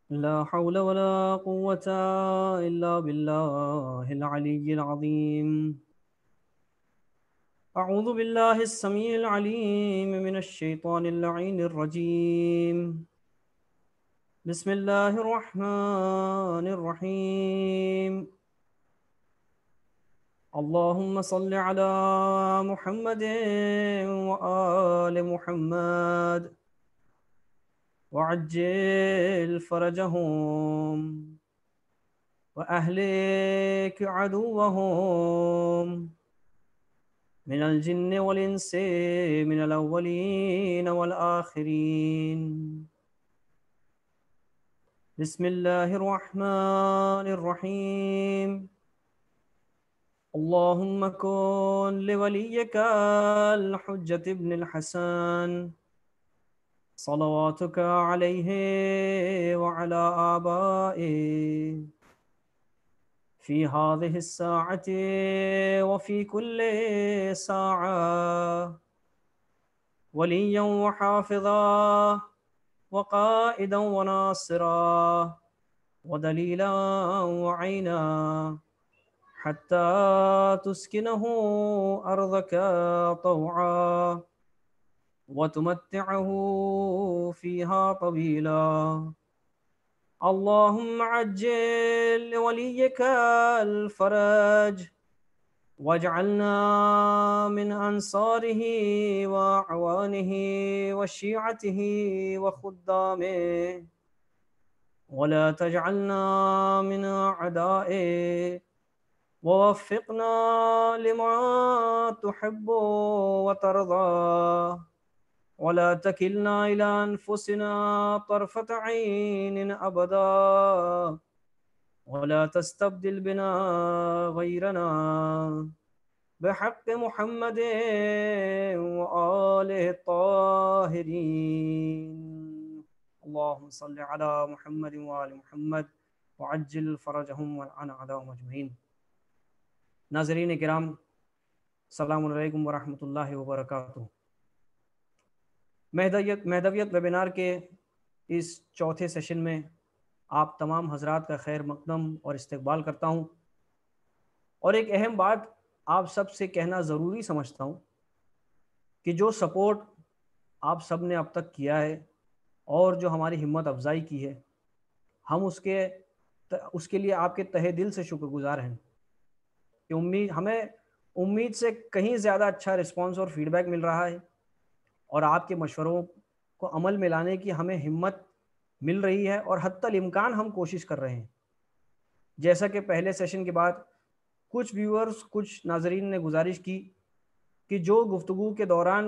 لا حول ولا قوة إلا بالله العلي العظيم. أعوذ بالله السميع العليم من الشيطان اللعين الرجيم. بسم الله الرحمن الرحيم. اللهم صل على محمد وآل محمد وعجل فرجهم وأهلك عدوهم من الجن والإنس من الأولين والآخرين. بسم الله الرحمن الرحيم. اللهم كن لوليك الحجة ابن الحسن صلواتك عليه وعلى آبائه في هذه الساعة وفي كل ساعة وليا وحافظا وقائدا وناصرا ودليلا وعينا حتى تسكنه أرضك طوعا وتمتعه فيها طويلا. اللهم عجل لوليك الفرج واجعلنا من أنصاره وأعوانه وشيعته وخدامه ولا تجعلنا من أعدائه ووفقنا لما تحب وترضى ولا تكلنا إلى أنفسنا طرفة عين أبدا ولا تستبدل بنا غيرنا بحق محمد وآله الطاهرين. اللهم صل على محمد وآل محمد وعجل فرجهم والعن أعداءهم أجمعين. ناظرین کرام، السلام علیکم ورحمۃ اللہ وبرکاتہ. مہدویت ویبینار کے اس چوتھے سیشن میں آپ تمام حضرات کا خیر مقدم اور استقبال کرتا ہوں، اور ایک اہم بات آپ سب سے کہنا ضروری سمجھتا ہوں کہ جو سپورٹ آپ سب نے اب تک کیا ہے اور جو ہماری ہمت افزائی کی ہے، ہم اس کے لیے آپ کے تہہ دل سے شکر گزار ہیں کہ ہمیں امید سے کہیں زیادہ اچھا رسپانس اور فیڈ بیک مل رہا ہے، اور آپ کے مشوروں کو عمل میں لانے کی ہمیں ہمت مل رہی ہے، اور حتی الامکان ہم کوشش کر رہے ہیں. جیسا کہ پہلے سیشن کے بعد کچھ ویورز، کچھ ناظرین نے گزارش کی کہ جو گفتگو کے دوران،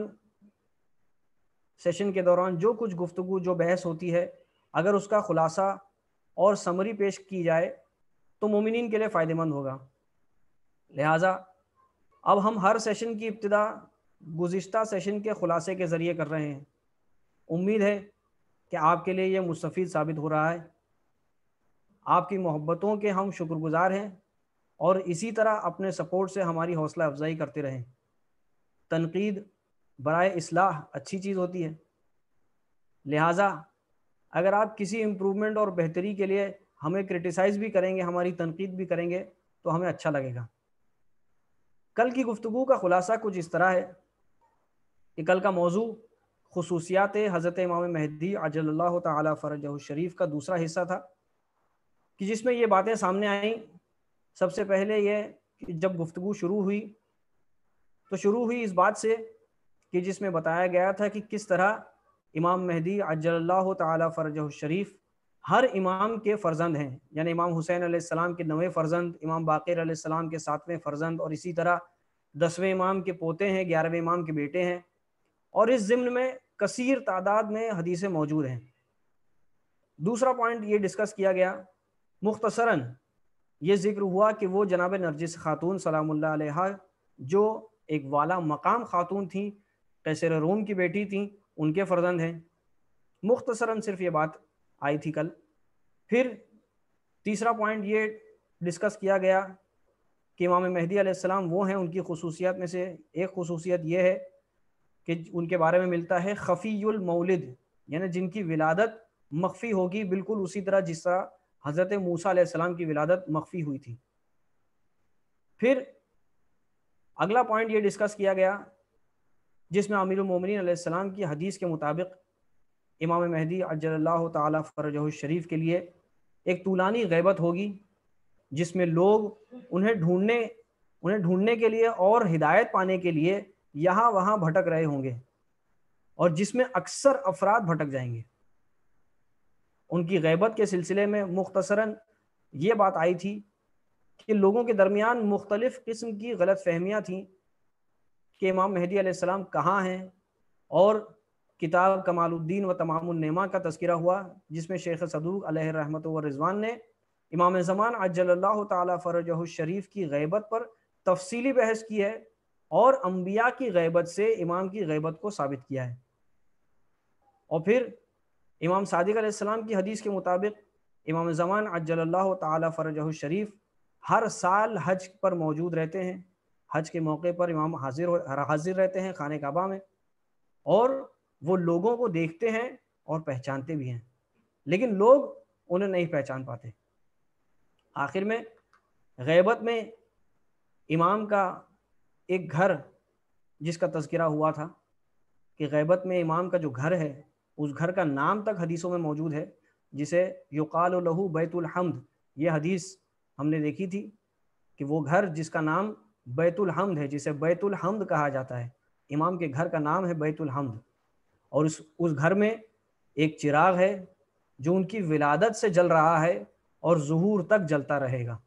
سیشن کے دوران جو کچھ گفتگو، جو بحث ہوتی ہے، اگر اس کا خلاصہ اور سمری پیش کی جائے تو مومنین کے لیے فائدہ مند ہوگا. لہٰذا اب ہم ہر سیشن کی ابتدا گزشتہ سیشن کے خلاصے کے ذریعے کر رہے ہیں. امید ہے کہ آپ کے لیے یہ مستفید ثابت ہو رہا ہے. آپ کی محبتوں کے ہم شکر گزار ہیں، اور اسی طرح اپنے سپورٹ سے ہماری حوصلہ افزائی کرتے رہیں. تنقید برائے اصلاح اچھی چیز ہوتی ہے، لہٰذا اگر آپ کسی امپرومنٹ اور بہتری کے لیے ہمیں کرٹیسائز بھی کریں گے، ہماری تنقید بھی کریں گے، تو ہمیں اچھا لگے گا. کل کی گفتگو کا خلاصہ کچھ اس طرح ہے کہ کل کا موضوع خصوصیات حضرت امام مہدی عجل اللہ تعالی فرجہ الشریف کا دوسرا حصہ تھا، کہ جس میں یہ باتیں سامنے آئیں. سب سے پہلے یہ کہ جب گفتگو شروع ہوئی تو شروع ہوئی اس بات سے کہ جس میں بتایا گیا تھا کہ کس طرح امام مہدی عجل اللہ تعالی فرجہ الشریف ہر امام کے فرزند ہیں، یعنی امام حسین علیہ السلام کے 9ویں فرزند، امام باقر علیہ السلام کے 7ویں فرزند، اور اسی طرح 10ویں امام کے پوتے ہیں، 11ویں امام کے بیٹے ہیں، اور اس ضمن میں کثیر تعداد میں حدیثیں موجود ہیں. دوسرا پوائنٹ یہ ڈسکس کیا گیا، مختصراً یہ ذکر ہوا کہ وہ جناب نرجس خاتون سلام اللہ علیہا، جو ایک والا مقام خاتون تھیں، قیصر روم کی بیٹی تھیں، ان کے فرزند ہیں. مختصراً صرف یہ بات آئی تھی کل. پھر تیسرا پوائنٹ یہ ڈسکس کیا گیا کہ امام مہدی علیہ السلام وہ ہیں، ان کی خصوصیات میں سے ایک خصوصیت یہ ہے کہ ان کے بارے میں ملتا ہے خفی المولد، یعنی جن کی ولادت مخفی ہوگی، بالکل اسی طرح جس طرح حضرت موسیٰ علیہ السلام کی ولادت مخفی ہوئی تھی۔ پھر اگلا پوائنٹ یہ ڈسکس کیا گیا جس میں امیر المومنین علیہ السلام کی حدیث کے مطابق امام مہدی عجل اللہ تعالی فرجہ الشریف کے لیے ایک طولانی غیبت ہوگی، جس میں لوگ انہیں ڈھونڈنے کے لیے اور ہدایت پانے کے لیے یہاں وہاں بھٹک رہے ہوں گے، اور جس میں اکثر افراد بھٹک جائیں گے۔ ان کی غیبت کے سلسلے میں مختصراً یہ بات آئی تھی کہ لوگوں کے درمیان مختلف قسم کی غلط فہمیاں تھیں کہ امام مہدی علیہ السلام کہاں ہیں، اور کتاب کمال الدین و تمام النعمہ کا تذکرہ ہوا جس میں شیخ صدوق علیہ رحمۃ و رضوان نے امام زمان عجل اللہ تعالی فرجہ الشریف کی غیبت پر تفصیلی بحث کی ہے، اور انبیاء کی غیبت سے امام کی غیبت کو ثابت کیا ہے۔ اور پھر امام صادق علیہ السلام کی حدیث کے مطابق امام زمان عجل اللہ تعالی فرجہ الشریف ہر سال حج پر موجود رہتے ہیں۔ حج کے موقع پر امام حاضر رہتے ہیں خانہ کعبہ میں، اور وہ لوگوں کو دیکھتے ہیں اور پہچانتے بھی ہیں، لیکن لوگ انہیں نہیں پہچان پاتے۔ آخر میں غیبت میں امام کا ایک گھر جس کا تذکرہ ہوا تھا کہ غیبت میں امام کا جو گھر ہے اس گھر کا نام تک حدیثوں میں موجود ہے، جسے یقال لہ بیت الحمد، یہ حدیث ہم نے دیکھی تھی کہ وہ گھر جس کا نام بیت الحمد ہے، جسے بیت الحمد کہا جاتا ہے، امام کے گھر کا نام ہے بیت الحمد، اور اس گھر میں ایک چراغ ہے جو ان کی ولادت سے جل رہا ہے اور ظہور تک جلتا رہے گا۔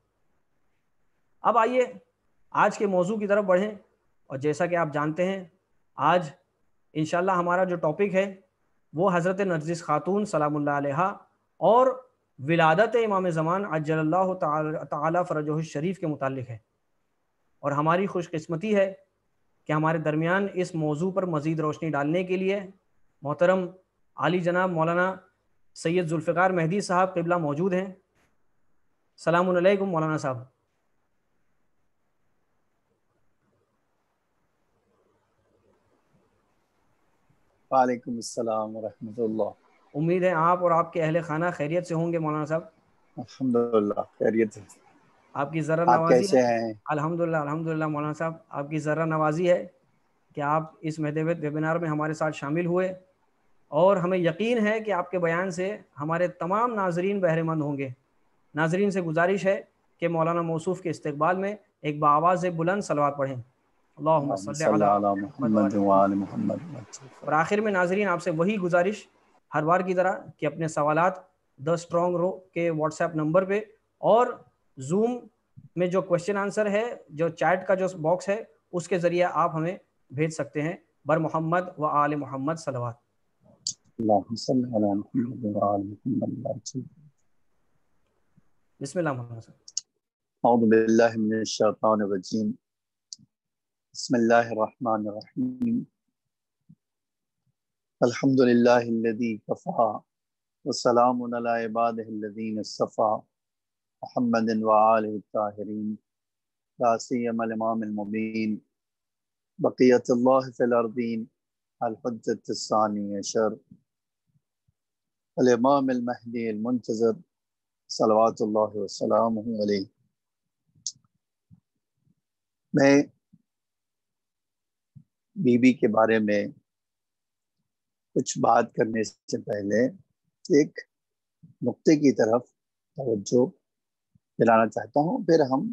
اب آئیے آج کے موضوع کی طرف بڑھیں، اور جیسا کہ آپ جانتے ہیں آج انشاءاللہ ہمارا جو ٹاپک ہے وہ حضرت نرجس خاتون سلام اللہ علیہا اور ولادت امام زمان عجل اللہ تعالی فرجہ الشریف کے متعلق ہے، اور ہماری خوش قسمتی ہے کہ ہمارے درمیان اس موضوع پر مزید روشنی ڈالنے کے لیے محترم عالی جناب مولانا سید ذوالفقار مہدی صاحب قبلہ موجود ہیں۔ السلام علیکم مولانا صاحب۔ وعلیکم السلام ورحمۃ اللہ۔ امید ہے آپ اور آپ کے اہل خانہ خیریت سے ہوں گے مولانا صاحب۔ الحمدللہ خیریت ہے۔ آپ کی ذرا آپ نوازی کیسے ہے، ہیں؟ الحمدللہ مولانا صاحب، آپ کی ذرا نوازی ہے کہ آپ اس مہدویت ویبینار میں ہمارے ساتھ شامل ہوئے، اور ہمیں یقین ہے کہ آپ کے بیان سے ہمارے تمام ناظرین بہرے مند ہوں گے۔ ناظرین سے گزارش ہے کہ مولانا موصوف کے استقبال میں ایک بآواز بلند صلوات پڑھیں، اللہم صلی علی محمد وعلی محمد۔ اور آخر میں ناظرین آپ سے وہی گزارش ہر بار کی طرح کہ اپنے سوالات دا اسٹرانگ رو کے واٹس ایپ نمبر پہ، اور زوم میں جو کوشچن آنسر ہے، جو چیٹ کا جو باکس ہے، اس کے ذریعے آپ ہمیں بھیج سکتے ہیں۔ بر محمد و آل محمد صلوات۔ اللہم صلی علی محمد وعلی محمد۔ بسم اللہ مولانا صاحب۔ اعوذ باللہ من الشیطان الرجیم، بسم اللہ الرحمن الرحیم، الحمدللہ الذی کفا والسلام علی عبادہ الذین اصطفیٰ محمد وآلہ الطاہرین، لا سیما الامام المبین بقیت اللہ فی الارضین الحجۃ الثانی عشر الامام المہدی المنتظر صلوات اللہ وسلامہ علیہ۔ میں بی بی کے بارے میں کچھ بات کرنے سے پہلے ایک نقطے کی طرف توجہ دلانا چاہتا ہوں، پھر ہم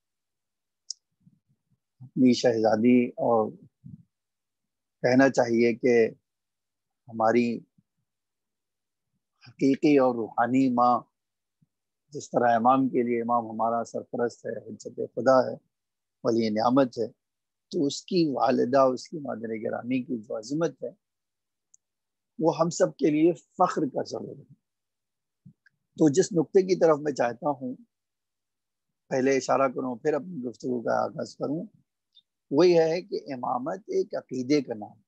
اپنی شہزادی، اور کہنا چاہیے کہ ہماری حقیقی اور روحانی ماں، جس طرح امام کے لیے امام ہمارا سرپرست ہے، حجت خدا ہے، ولی نعمت ہے، تو اس کی والدہ، اس کی مادر گرامی کی جو عظمت ہے وہ ہم سب کے لیے فخر کا سبب ہے۔ تو جس نقطے کی طرف میں چاہتا ہوں پہلے اشارہ کروں پھر اپنی گفتگو کا آغاز کروں، وہی ہے کہ امامت ایک عقیدے کا نام،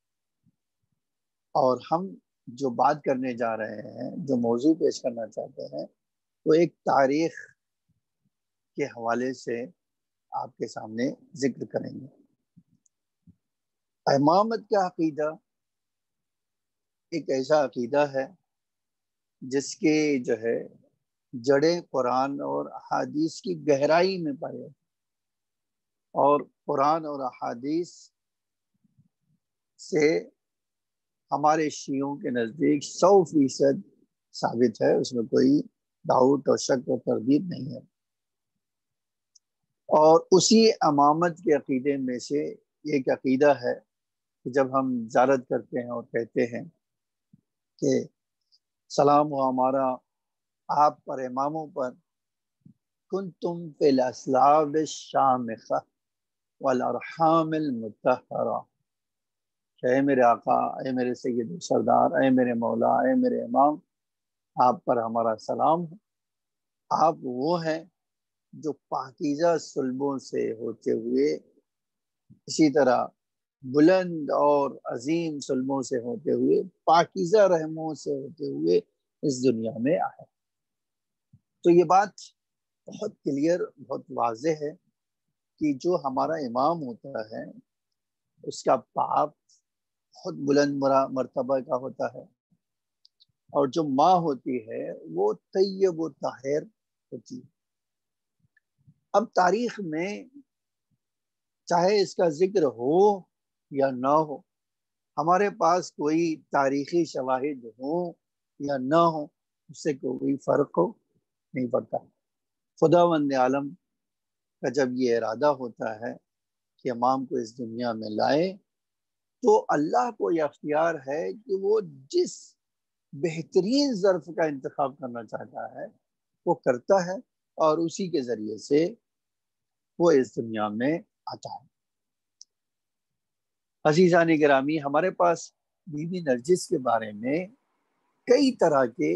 اور ہم جو بات کرنے جا رہے ہیں، جو موضوع پیش کرنا چاہتے ہیں، وہ ایک تاریخ کے حوالے سے آپ کے سامنے ذکر کریں گے۔ امامت کا عقیدہ ایک ایسا عقیدہ ہے جس کے جو ہے جڑیں قرآن اور احادیث کی گہرائی میں پائے، اور قرآن اور احادیث سے ہمارے شیعوں کے نزدیک 100% ثابت ہے، اس میں کوئی ڈاؤٹ اور شک و تردید نہیں ہے۔ اور اسی امامت کے عقیدے میں سے ایک عقیدہ ہے کہ جب ہم زیارت کرتے ہیں اور کہتے ہیں کہ سلام ہو ہمارا آپ پر اماموں پر، کنتم فی الاسلاب الشامخہ والارحام المطہرہ، اے میرے آقا، اے میرے سید و سردار، اے میرے مولا، اے میرے امام، آپ پر ہمارا سلام ہو۔ آپ وہ ہیں جو پاکیزہ صلبوں سے ہوتے ہوئے، اسی طرح بلند اور عظیم صلبوں سے ہوتے ہوئے، پاکیزہ رحموں سے ہوتے ہوئے اس دنیا میں آئے۔ تو یہ بات بہت کلیئر، بہت واضح ہے کہ جو ہمارا امام ہوتا ہے اس کا باپ بہت بلند مرتبہ کا ہوتا ہے، اور جو ماں ہوتی ہے وہ طیب و طاہر ہوتی ہے۔ اب تاریخ میں چاہے اس کا ذکر ہو یا نہ ہو، ہمارے پاس کوئی تاریخی شواہد ہو یا نہ ہو، اس سے کوئی فرق نہیں پڑتا۔ خداوند عالم کا جب یہ ارادہ ہوتا ہے کہ امام کو اس دنیا میں لائے، تو اللہ کو یہ اختیار ہے کہ وہ جس بہترین ظرف کا انتخاب کرنا چاہتا ہے وہ کرتا ہے، اور اسی کے ذریعے سے وہ اس دنیا میں آتا ہے۔ عزیزان گرامی، ہمارے پاس بی بی نرجس کے بارے میں کئی طرح کے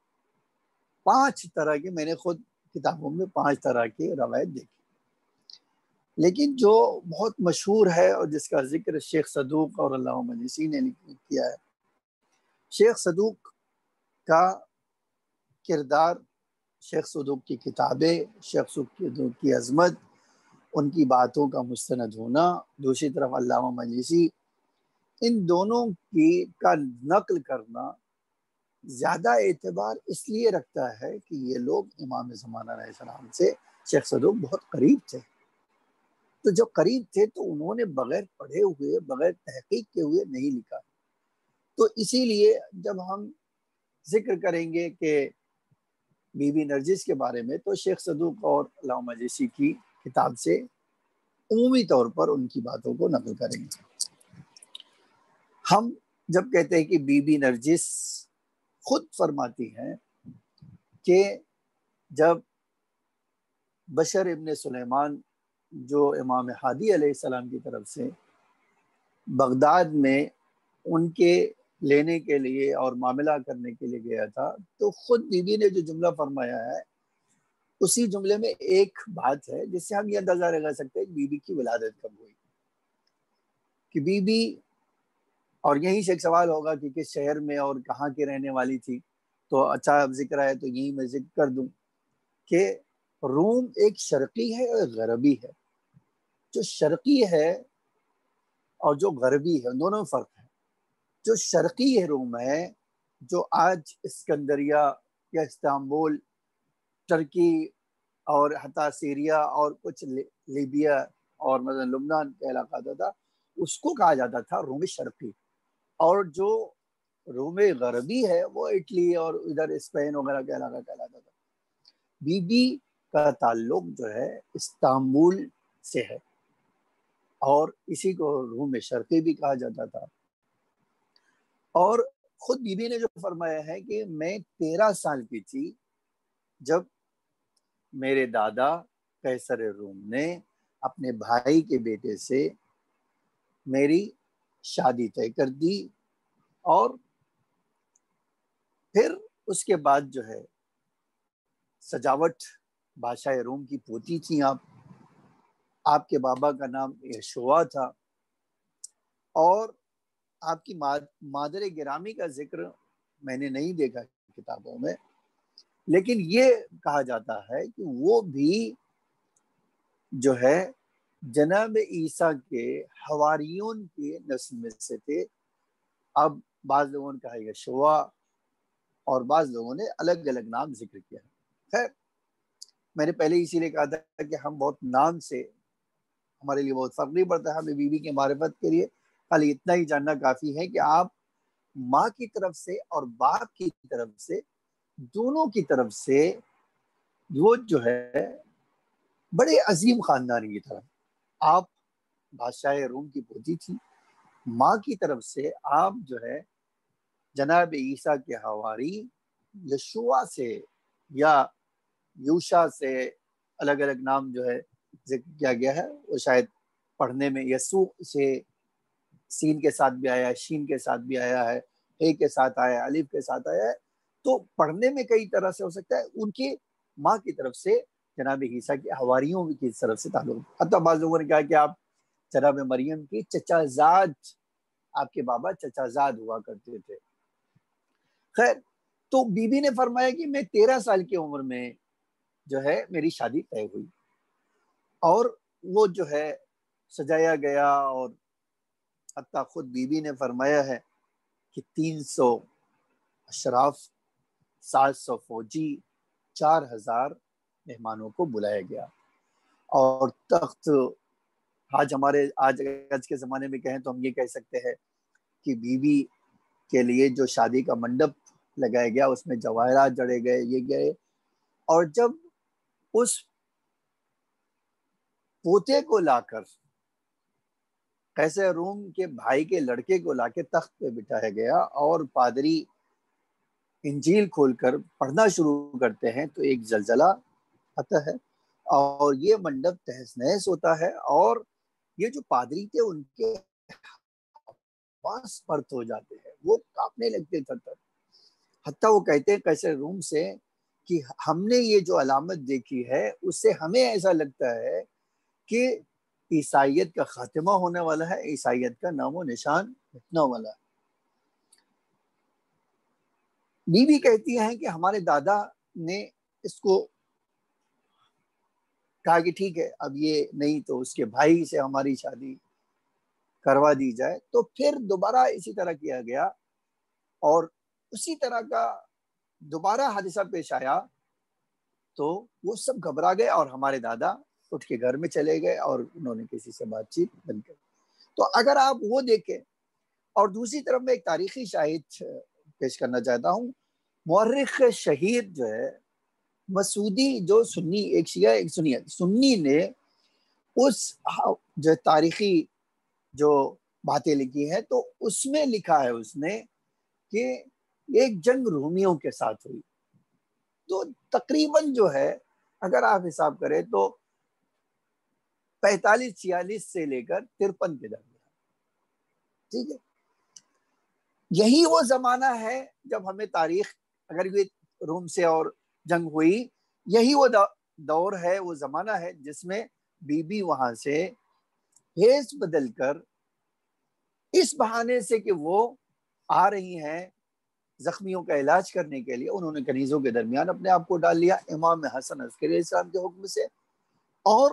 5 طرح کے، میں نے خود کتابوں میں 5 طرح کے روایت دیکھی، لیکن جو بہت مشہور ہے اور جس کا ذکر شیخ صدوق اور علامہ مجلسی نے کیا ہے، شیخ صدوق کا کردار، شیخ صدوق کی کتابیں، شیخ صدوق کی عظمت، ان کی باتوں کا مستند ہونا، دوسری طرف علامہ مجلسی، ان دونوں کا نقل کرنا زیادہ اعتبار اس لیے رکھتا ہے کہ یہ لوگ امام زمانہ علیہ السلام سے، شیخ صدوق بہت قریب تھے، تو جو قریب تھے تو انہوں نے بغیر پڑھے ہوئے، بغیر تحقیق کے ہوئے نہیں لکھا۔ تو اسی لیے جب ہم ذکر کریں گے کہ بی بی نرجس کے بارے میں، تو شیخ صدوق اور علامہ مجلسی کی کتاب سے عمومی طور پر ان کی باتوں کو نقل کریں گے۔ ہم جب کہتے ہیں کہ بی بی نرجس خود فرماتی ہیں کہ جب بشر ابن سلیمان جو امام مہدی علیہ السلام کی طرف سے بغداد میں ان کے لینے کے لیے اور معاملہ کرنے کے لیے گیا تھا، تو خود بی بی نے جو جملہ فرمایا ہے، اسی جملے میں ایک بات ہے جس سے ہم یہ اندازہ لگا سکتے ہیں کہ بی بی کی ولادت کب ہوئی، کہ بی بی، اور یہیں سے ایک سوال ہوگا کہ کس شہر میں اور کہاں کی رہنے والی تھی، تو اچھا اب ذکر ہے تو یہیں میں ذکر کر دوں کہ روم ایک شرقی ہے اور ایک غربی ہے۔ جو شرقی ہے اور جو غربی ہے، دونوں میں فرق ہے۔ جو شرقی روم ہے، جو آج اسکندریہ یا استنبول، ترکی اور حتی سیریا اور کچھ لیبیا اور مثلا لبنان کا علاقہ تھا، اس کو کہا جاتا تھا روم شرقی۔ اور جو روم غربی ہے وہ اٹلی اور ادھر اسپین وغیرہ کا علاقہ کہلاتا تھا۔ بی بی کا تعلق جو ہے استنبول سے ہے، اور اسی کو روم شرقی بھی کہا جاتا تھا۔ اور خود بی بی نے جو فرمایا ہے کہ میں 13 سال کی تھی جب میرے دادا قیصر روم نے اپنے بھائی کے بیٹے سے میری شادی طے کر دی، اور پھر اس کے بعد جو ہے سجاوٹ بادشاہ روم کی پوتی تھیں آپ کے بابا کا نام یشوا تھا، اور آپ کی مادر گرامی کا ذکر میں نے نہیں دیکھا کتابوں میں، لیکن یہ کہا جاتا ہے کہ وہ بھی جو ہے جناب عیسیٰ کے حواریون کی نسل میں سے تھے۔ اب بعض لوگوں نے کہا یشوا، اور بعض لوگوں نے الگ الگ نام ذکر کیا ہے۔ خیر میں نے پہلے اسی لیے کہا تھا کہ ہم بہت نام سے ہمارے لیے بہت فرق نہیں پڑتا ہے، ہمیں بیوی کی معرفت کے لیے خالی اتنا ہی جاننا کافی ہے کہ آپ ماں کی طرف سے اور باپ کی طرف سے دونوں کی طرف سے وہ جو ہے بڑے عظیم خاندان کی طرف، آپ بادشاہ روم کی پوتی تھی، ماں کی طرف سے آپ جو ہے جناب عیسیٰ کے حواری یشوع سے یا یوشا سے، الگ الگ نام جو ہے ذکر کیا گیا ہے، وہ شاید پڑھنے میں یسوع سے سین کے ساتھ بھی آیا ہے، شین کے ساتھ بھی آیا ہے، اے کے ساتھ آیا ہے، الف کے ساتھ آیا ہے، تو پڑھنے میں کئی طرح سے ہو سکتا ہے۔ ان کی ماں کی طرف سے جناب عیسیٰ کے حواریوں کی طرف سے تعلق، حتیٰ بعض لوگوں نے کہا کہ آپ جناب مریم کی چچا زاد، آپ کے بابا چچا زاد ہوا کرتے تھے۔ خیر تو بی بی نے فرمایا کہ میں 13 سال کی عمر میں جو ہے میری شادی طے ہوئی، اور وہ جو ہے سجایا گیا، اور حتیٰ خود بی بی نے فرمایا ہے کہ 300 اشراف، 700 فوجی، 4000 مہمانوں کو بلایا گیا، اور تخت آج کے زمانے میں کہیں تو ہم یہ کہہ سکتے ہیں کہ بی بی کے لیے جو شادی کا منڈپ لگایا گیا اس میں جواہرات جڑے گئے، یہ گئے، اور جب اس پوتے کو لا کر قیصر روم کے بھائی کے لڑکے کو لا کے تخت پہ بٹھایا گیا اور پادری انجیل کھول کر پڑھنا شروع کرتے ہیں تو ایک زلزلہ آتا ہے اور یہ منڈپ تہس نہس ہوتا ہے، اور یہ جو پادری تھے ان کے پاس پرت ہو جاتے ہیں، وہ کانپنے لگتے تھے، حتیٰ وہ کہتے ہیں قیصر روم سے کہ ہم نے یہ جو علامت دیکھی ہے اس سے ہمیں ایسا لگتا ہے کہ عیسائیت کا خاتمہ ہونے والا ہے، عیسائیت کا نام و نشان مٹنے والا ہے۔ بی بی کہتی ہیں کہ ہمارے دادا نے اس کو کہا کہ ٹھیک ہے اب یہ نہیں تو اس کے بھائی سے ہماری شادی کروا دی جائے، تو پھر دوبارہ اسی طرح کیا گیا اور اسی طرح کا دوبارہ حادثہ پیش آیا، تو وہ سب گھبرا گئے اور ہمارے دادا اٹھ کے گھر میں چلے گئے اور انہوں نے کسی سے بات چیت بند کر۔ تو اگر آپ وہ دیکھیں، اور دوسری طرف میں ایک تاریخی شاہد پیش کرنا چاہتا ہوں، مورخ شہید جو ہے مسعودی، جو سنی، ایک شیعہ ایک سنی نے اس جو تاریخی جو باتیں لکھی ہیں تو اس میں لکھا ہے اس نے کہ ایک جنگ رومیوں کے ساتھ ہوئی، تو تقریباً جو ہے اگر آپ حساب کریں تو 45-46 سے لے کر 53 کے درمیان، ٹھیک ہے۔ یہی وہ زمانہ ہے جب ہمیں تاریخ، اگر یہ روم سے اور جنگ ہوئی، یہی وہ دور ہے، وہ زمانہ ہے جس میں بی بی وہاں سے بھیس بدل کر اس بہانے سے کہ وہ آ رہی ہیں زخمیوں کا علاج کرنے کے لیے، انہوں نے کنیزوں کے درمیان اپنے آپ کو ڈال لیا امام حسن عسکری السلام کے حکم سے، اور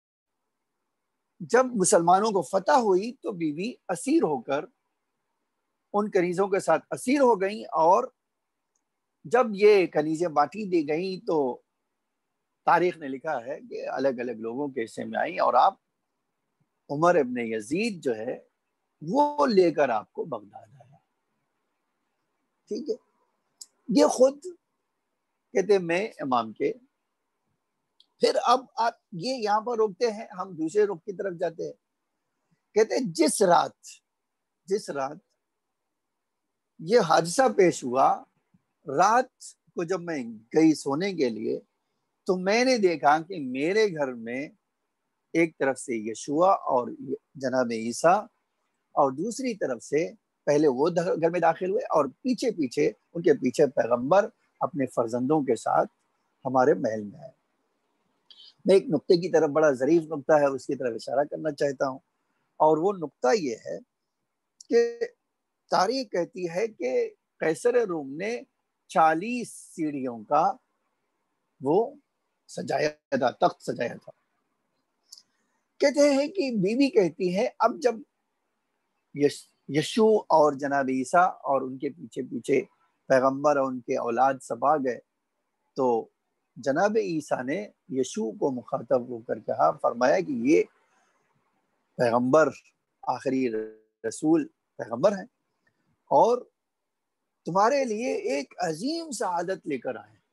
جب مسلمانوں کو فتح ہوئی تو بی بی اسیر ہو کر ان کنیزوں کے ساتھ اسیر ہو گئیں، اور جب یہ کنیزیں بانٹی دی گئیں تو تاریخ نے لکھا ہے کہ الگ الگ لوگوں کے حصے میں آئیں، اور آپ عمر ابن یزید جو ہے وہ لے کر آپ کو بغداد آیا، ٹھیک ہے۔ یہ خود کہتے میں امام کے، پھر اب آپ یہ یہاں پر روکتے ہیں، ہم دوسرے رخ کی طرف جاتے ہیں، کہتے ہیں جس رات یہ حادثہ پیش ہوا، رات کو جب میں گئی سونے کے لیے تو میں نے دیکھا کہ میرے گھر میں ایک طرف سے یشوع اور جناب عیسیٰ، اور دوسری طرف سے پہلے وہ گھر میں داخل ہوئے اور پیچھے ان کے پیچھے پیغمبر اپنے فرزندوں کے ساتھ ہمارے محل میں آئے۔ میں ایک نقطے کی طرف، بڑا ظریف نقطہ ہے، اس کی طرف اشارہ کرنا چاہتا ہوں، اور وہ نقطہ یہ ہے کہ تاریخ کہتی ہے کہ قیصر روم نے 40 سیڑھیوں کا وہ سجایا تھا، تخت سجایا تھا۔ کہتے ہیں کہ بی بی کہتی ہے اب جب یشوع اور جناب عیسیٰ اور ان کے پیچھے پیچھے پیغمبر اور ان کے اولاد سب آ گئے تو جناب عیسیٰ نے یشوع کو مخاطب ہو کر کہا، فرمایا کہ یہ پیغمبر، آخری رسول پیغمبر ہیں اور تمہارے لیے ایک عظیم سعادت لے کر آئے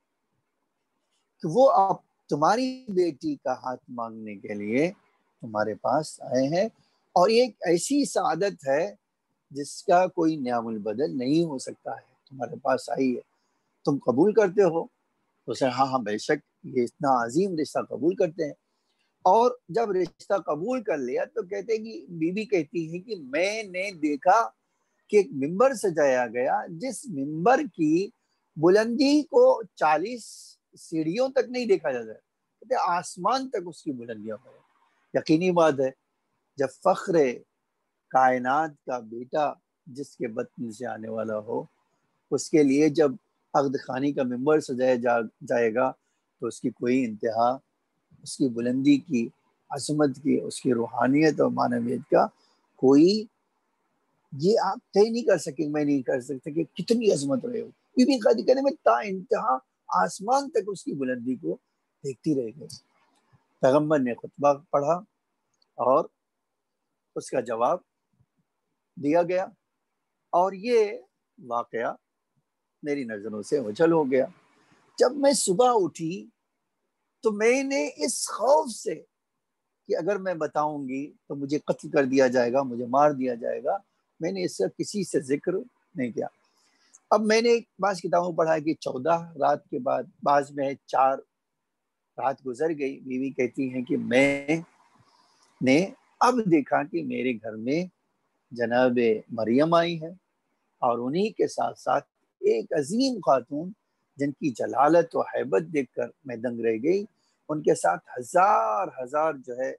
کہ وہ اب تمہاری بیٹی کا ہاتھ مانگنے کے لیے تمہارے پاس آئے ہیں، اور ایک ایسی سعادت ہے جس کا کوئی نعم البدل نہیں ہو سکتا ہے، تمہارے پاس آئی ہے، تم قبول کرتے ہو؟ تو اسے ہاں ہاں بے شک، یہ اتنا عظیم رشتہ قبول کرتے ہیں۔ اور جب رشتہ قبول کر لیا تو کہتے ہیں کہ بی بی کہتی ہے کہ میں نے دیکھا کہ ایک ممبر سجایا گیا جس ممبر کی بلندی کو 40 سیڑھیوں تک نہیں دیکھا جاتا ہے، کہتے ہیں آسمان تک اس کی بلندیاں ہیں۔ یقینی بات ہے جب فخر کائنات کا بیٹا جس کے بطن سے آنے والا ہو، اس کے لیے جب عقد خانی کا ممبر سجایا جائے گا تو اس کی کوئی انتہا، اس کی بلندی کی، عظمت کی، اس کی روحانیت اور معنویت کا کوئی، یہ آپ طے نہیں کر سکیں، میں نہیں کر سکتا کہ کتنی عظمت رہے ہو۔ بی بی خدیجہ کہنے میں تا انتہا آسمان تک اس کی بلندی کو دیکھتی رہ گئی۔ پیغمبر نے خطبہ پڑھا اور اس کا جواب دیا گیا، اور یہ واقعہ میری نظروں سے اوجھل ہو گیا۔ جب میں صبح اٹھی تو میں نے اس خوف سے کہ اگر میں بتاؤں گی تو مجھے قتل کر دیا جائے گا، مجھے مار دیا جائے گا، میں نے اس سے کسی سے ذکر نہیں کیا۔ اب میں نے بعض کتابوں پڑھا کہ 14 رات کے بعد، بعض میں 4 رات گزر گئی۔ بیوی کہتی ہیں کہ میں نے اب دیکھا کہ میرے گھر میں جناب مریم آئی ہے، اور انہی کے ساتھ ساتھ ایک عظیم خاتون جن کی جلالت و ہیبت دیکھ کر میں دنگ رہ گئی، ان کے ساتھ ہزار جو ہے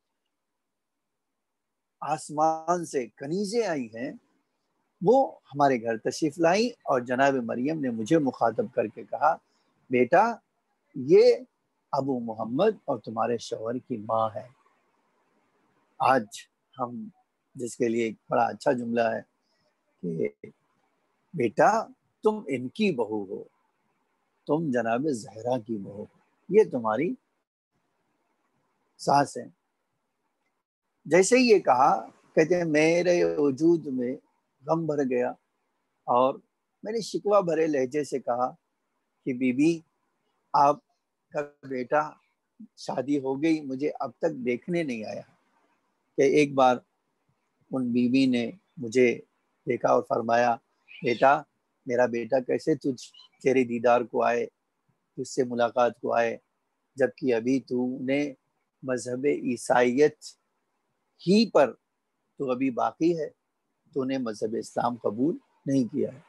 آسمان سے کنیزیں آئی ہیں، وہ ہمارے گھر تشریف لائیں، اور جناب مریم نے مجھے مخاطب کر کے کہا، بیٹا یہ ابو محمد اور تمہارے شوہر کی ماں ہے۔ آج ہم جس کے لیے ایک بڑا اچھا جملہ ہے کہ بیٹا تم ان کی بہو ہو، تم جناب زہرا کی بہو ہو، یہ تمہاری ساس ہے۔ جیسے ہی یہ کہا، کہتے ہیں میرے وجود میں غم بھر گیا، اور میں نے شکوہ بھرے لہجے سے کہا کہ بی بی آپ کا بیٹا شادی ہو گئی، مجھے اب تک دیکھنے نہیں آیا۔ کہ ایک بار ان بیوی نے مجھے دیکھا اور فرمایا، بیٹا میرا بیٹا کیسے تیرے دیدار کو آئے، تجھ سے ملاقات کو آئے، جبکہ ابھی تو نے مذہب عیسائیت ہی پر تو ابھی باقی ہے، تو نے مذہب اسلام قبول نہیں کیا ہے۔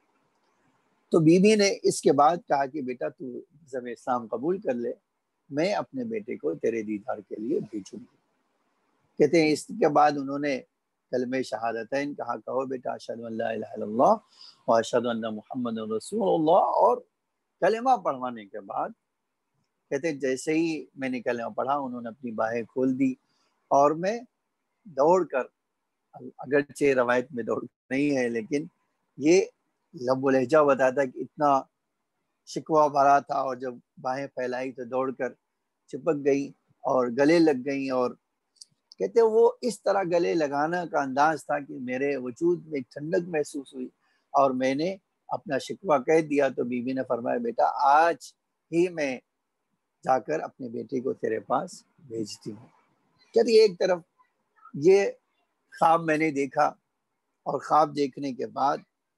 تو بیوی نے اس کے بعد کہا کہ بیٹا تو مذہب اسلام قبول کر لے، میں اپنے بیٹے کو تیرے دیدار کے لیے بھیجوں گی۔ کہتے ہیں اس کے بعد انہوں نے کلمہ شہادتین کہا، کہو بیٹا اشہد ان لا الہ الا اللہ و اشہد ان محمد رسول اللہ۔ اور کلمہ پڑھوانے کے بعد کہتے ہیں جیسے ہی میں نے کلمہ پڑھا، انہوں نے اپنی باہیں کھول دی، اور میں دوڑ کر، اگرچہ روایت میں دوڑ نہیں ہے لیکن یہ لب و لہجہ بتاتا کہ اتنا شکوہ بھرا تھا، اور جب باہیں پھیلائی تو دوڑ کر چپک گئی اور گلے لگ گئیں، اور کہتے وہ اس طرح گلے لگانا کا انداز تھا کہ میرے وجود میں ایک ٹھنڈک محسوس ہوئی، اور میں نے اپنا شکوہ کہہ دیا۔ تو بی بی نے فرمایا، بیٹا آج ہی میں جا کر اپنے بیٹے کو تیرے پاس بھیجتی ہوں۔ کہتے ایک طرف یہ خواب میں نے دیکھا، اور خواب دیکھنے کے بعد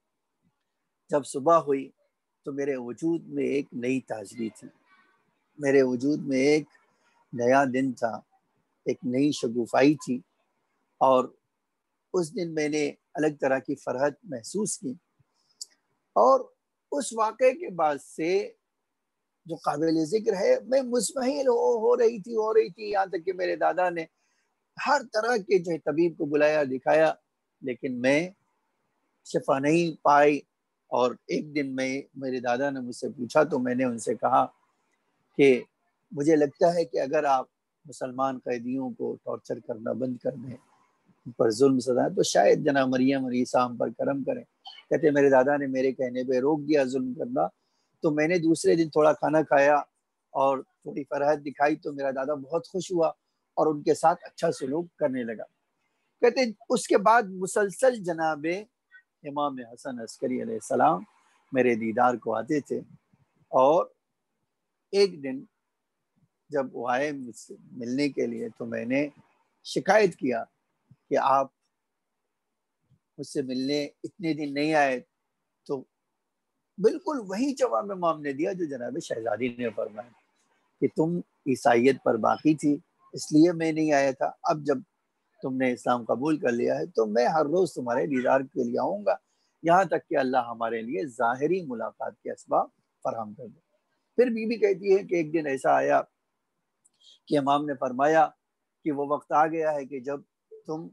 جب صبح ہوئی تو میرے وجود میں ایک نئی تازگی تھی، میرے وجود میں ایک نیا دن تھا، ایک نئی شگوفائی تھی، اور اس دن میں نے الگ طرح کی فرحت محسوس کی۔ اور اس واقعے کے بعد سے جو قابل ذکر ہے، میں مطمئن ہو رہی تھی، یہاں تک کہ میرے دادا نے ہر طرح کے جو طبیب کو بلایا، دکھایا، لیکن میں شفا نہیں پائی۔ اور ایک دن میں میرے دادا نے مجھ سے پوچھا تو میں نے ان سے کہا کہ مجھے لگتا ہے کہ اگر آپ مسلمان قیدیوں کو ٹارچر کرنا بند کر دیں پر ظلم سزا ہے تو شاید جناب مریم اور عیسیٰ ہم پر کرم کریں. کہتے میرے دادا نے میرے کہنے پہ روک دیا ظلم کرنا، تو میں نے دوسرے دن تھوڑا کھانا کھایا اور تھوڑی فرحت دکھائی تو میرا دادا بہت خوش ہوا اور ان کے ساتھ اچھا سلوک کرنے لگا. کہتے اس کے بعد مسلسل جناب امام حسن عسکری علیہ السلام میرے دیدار کو آتے تھے. اور ایک دن جب وہ آئے مجھ سے ملنے کے لیے تو میں نے شکایت کیا کہ آپ مجھ سے ملنے اتنے دن نہیں آئے. تو بالکل وہی جواب امام نے دیا جو جناب شہزادی نے فرمایا کہ تم عیسائیت پر باقی تھی اس لیے میں نہیں آیا تھا، اب جب تم نے اسلام قبول کر لیا ہے تو میں ہر روز تمہارے دیدار کے لیے آؤں گا، یہاں تک کہ اللہ ہمارے لیے ظاہری ملاقات کے اسباب فراہم کر دے. پھر بی بی کہتی ہے کہ ایک دن ایسا آیا کہ امام نے فرمایا کہ وہ وقت آ گیا ہے کہ جب تم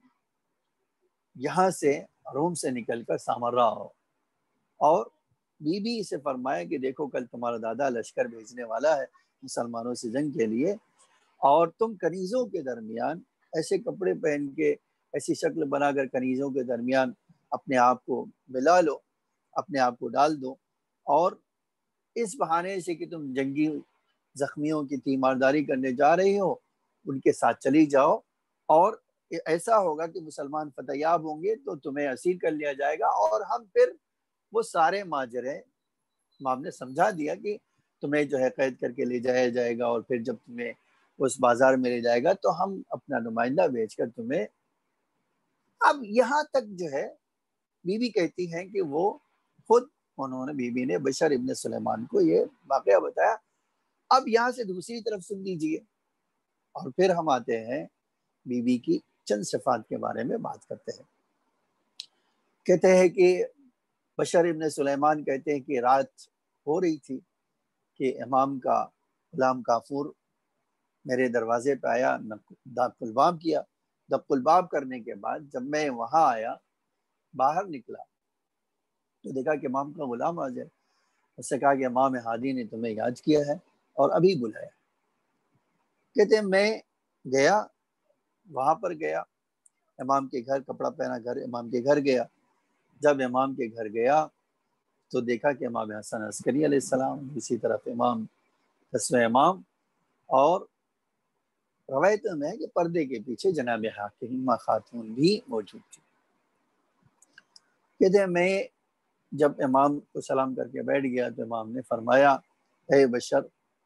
یہاں سے روم سے نکل کر سامرا ہو. اور بی بی سے فرمایا کہ دیکھو کل تمہارا دادا لشکر بھیجنے والا ہے مسلمانوں سے جنگ کے لیے، اور تم کنیزوں کے درمیان ایسے کپڑے پہن کے ایسی شکل بنا کر کنیزوں کے درمیان اپنے آپ کو ملا لو، اپنے آپ کو ڈال دو، اور اس بہانے سے کہ تم جنگی زخمیوں کی تیمارداری کرنے جا رہی ہو ان کے ساتھ چلی جاؤ، اور ایسا ہوگا کہ مسلمان فتح یاب ہوں گے تو تمہیں اسیر کر لیا جائے گا، اور ہم پھر وہ سارے ماجرے امام نے سمجھا دیا کہ تمہیں جو ہے قید کر کے لے جایا جائے گا، اور پھر جب تمہیں اس بازار میں لے جائے گا تو ہم اپنا نمائندہ بھیج کر تمہیں. اب یہاں تک جو ہے بی بی کہتی ہیں کہ وہ خود انہوں نے بی بی نے بشر ابن سلیمان کو یہ واقعہ بتایا. اب یہاں سے دوسری طرف سن لیجئے اور پھر ہم آتے ہیں بی بی کی چند صفات کے بارے میں بات کرتے ہیں. کہتے ہیں کہ بشر ابن سلیمان کہتے ہیں کہ رات ہو رہی تھی کہ امام کا غلام کافور میرے دروازے پہ آیا، دق الباب کیا. دق الباب کرنے کے بعد جب میں وہاں آیا باہر نکلا تو دیکھا کہ امام کا غلام حاضر. اس سے کہا کہ امام ہادی نے تمہیں یاد کیا ہے اور ابھی بلایا. کہتے ہیں میں گیا، وہاں پر گیا امام کے گھر، کپڑا پہنا گھر امام کے گھر گیا. جب امام کے گھر گیا تو دیکھا کہ امام حسن عسکری علیہ السلام، اسی طرف امام تسویں امام، اور روایت میں ہے کہ پردے کے پیچھے جناب علیہما خاتون بھی موجود تھی. کہتے ہیں میں جب امام کو سلام کر کے بیٹھ گیا تو امام نے فرمایا اے بشر،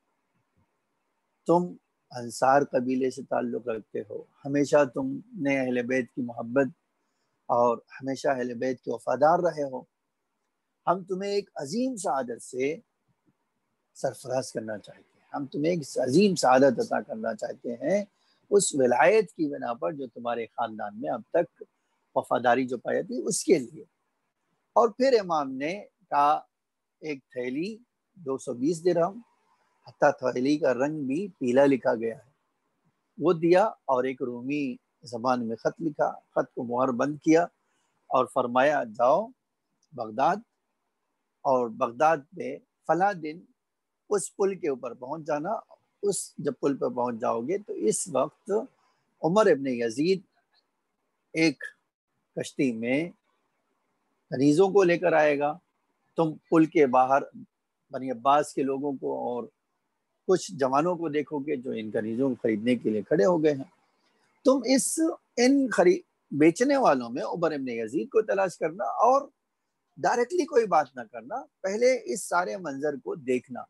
تم انصار قبیلے سے تعلق رکھتے ہو، ہمیشہ تم نے اہل بیت کی محبت اور ہمیشہ اہل بیت کے وفادار رہے ہو. ہم تمہیں ایک عظیم سعادت سے سرفراز کرنا چاہتے ہیں، ہم تمہیں ایک عظیم سعادت عطا کرنا چاہتے ہیں اس ولایت کی بنا پر جو تمہارے خاندان میں اب تک وفاداری جو پائی تھی اس کے لیے. اور پھر امام نے کہا ایک تھیلی 220 درہم، حتیٰ تھیلی کا رنگ بھی پیلا لکھا گیا ہے، وہ دیا، اور ایک رومی زبان میں خط لکھا، خط کو مہر بند کیا اور فرمایا جاؤ بغداد، اور بغداد میں فلاں دن اس پل کے اوپر پہنچ جانا. جب پل پر پہنچ جاؤ گے تو اس وقت عمر ابن یزید ایک کشتی میں کنیزوں کو لے کر آئے گا، تم پل کے باہر بنی عباس کے لوگوں کو اور کچھ جوانوں کو دیکھو گے جو ان کنیزوں کو خریدنے کے لیے کھڑے ہو گئے ہیں. تم ان بیچنے والوں میں عمر ابن یزید کو تلاش کرنا اور ڈائریکٹلی کوئی بات نہ کرنا، پہلے اس سارے منظر کو دیکھنا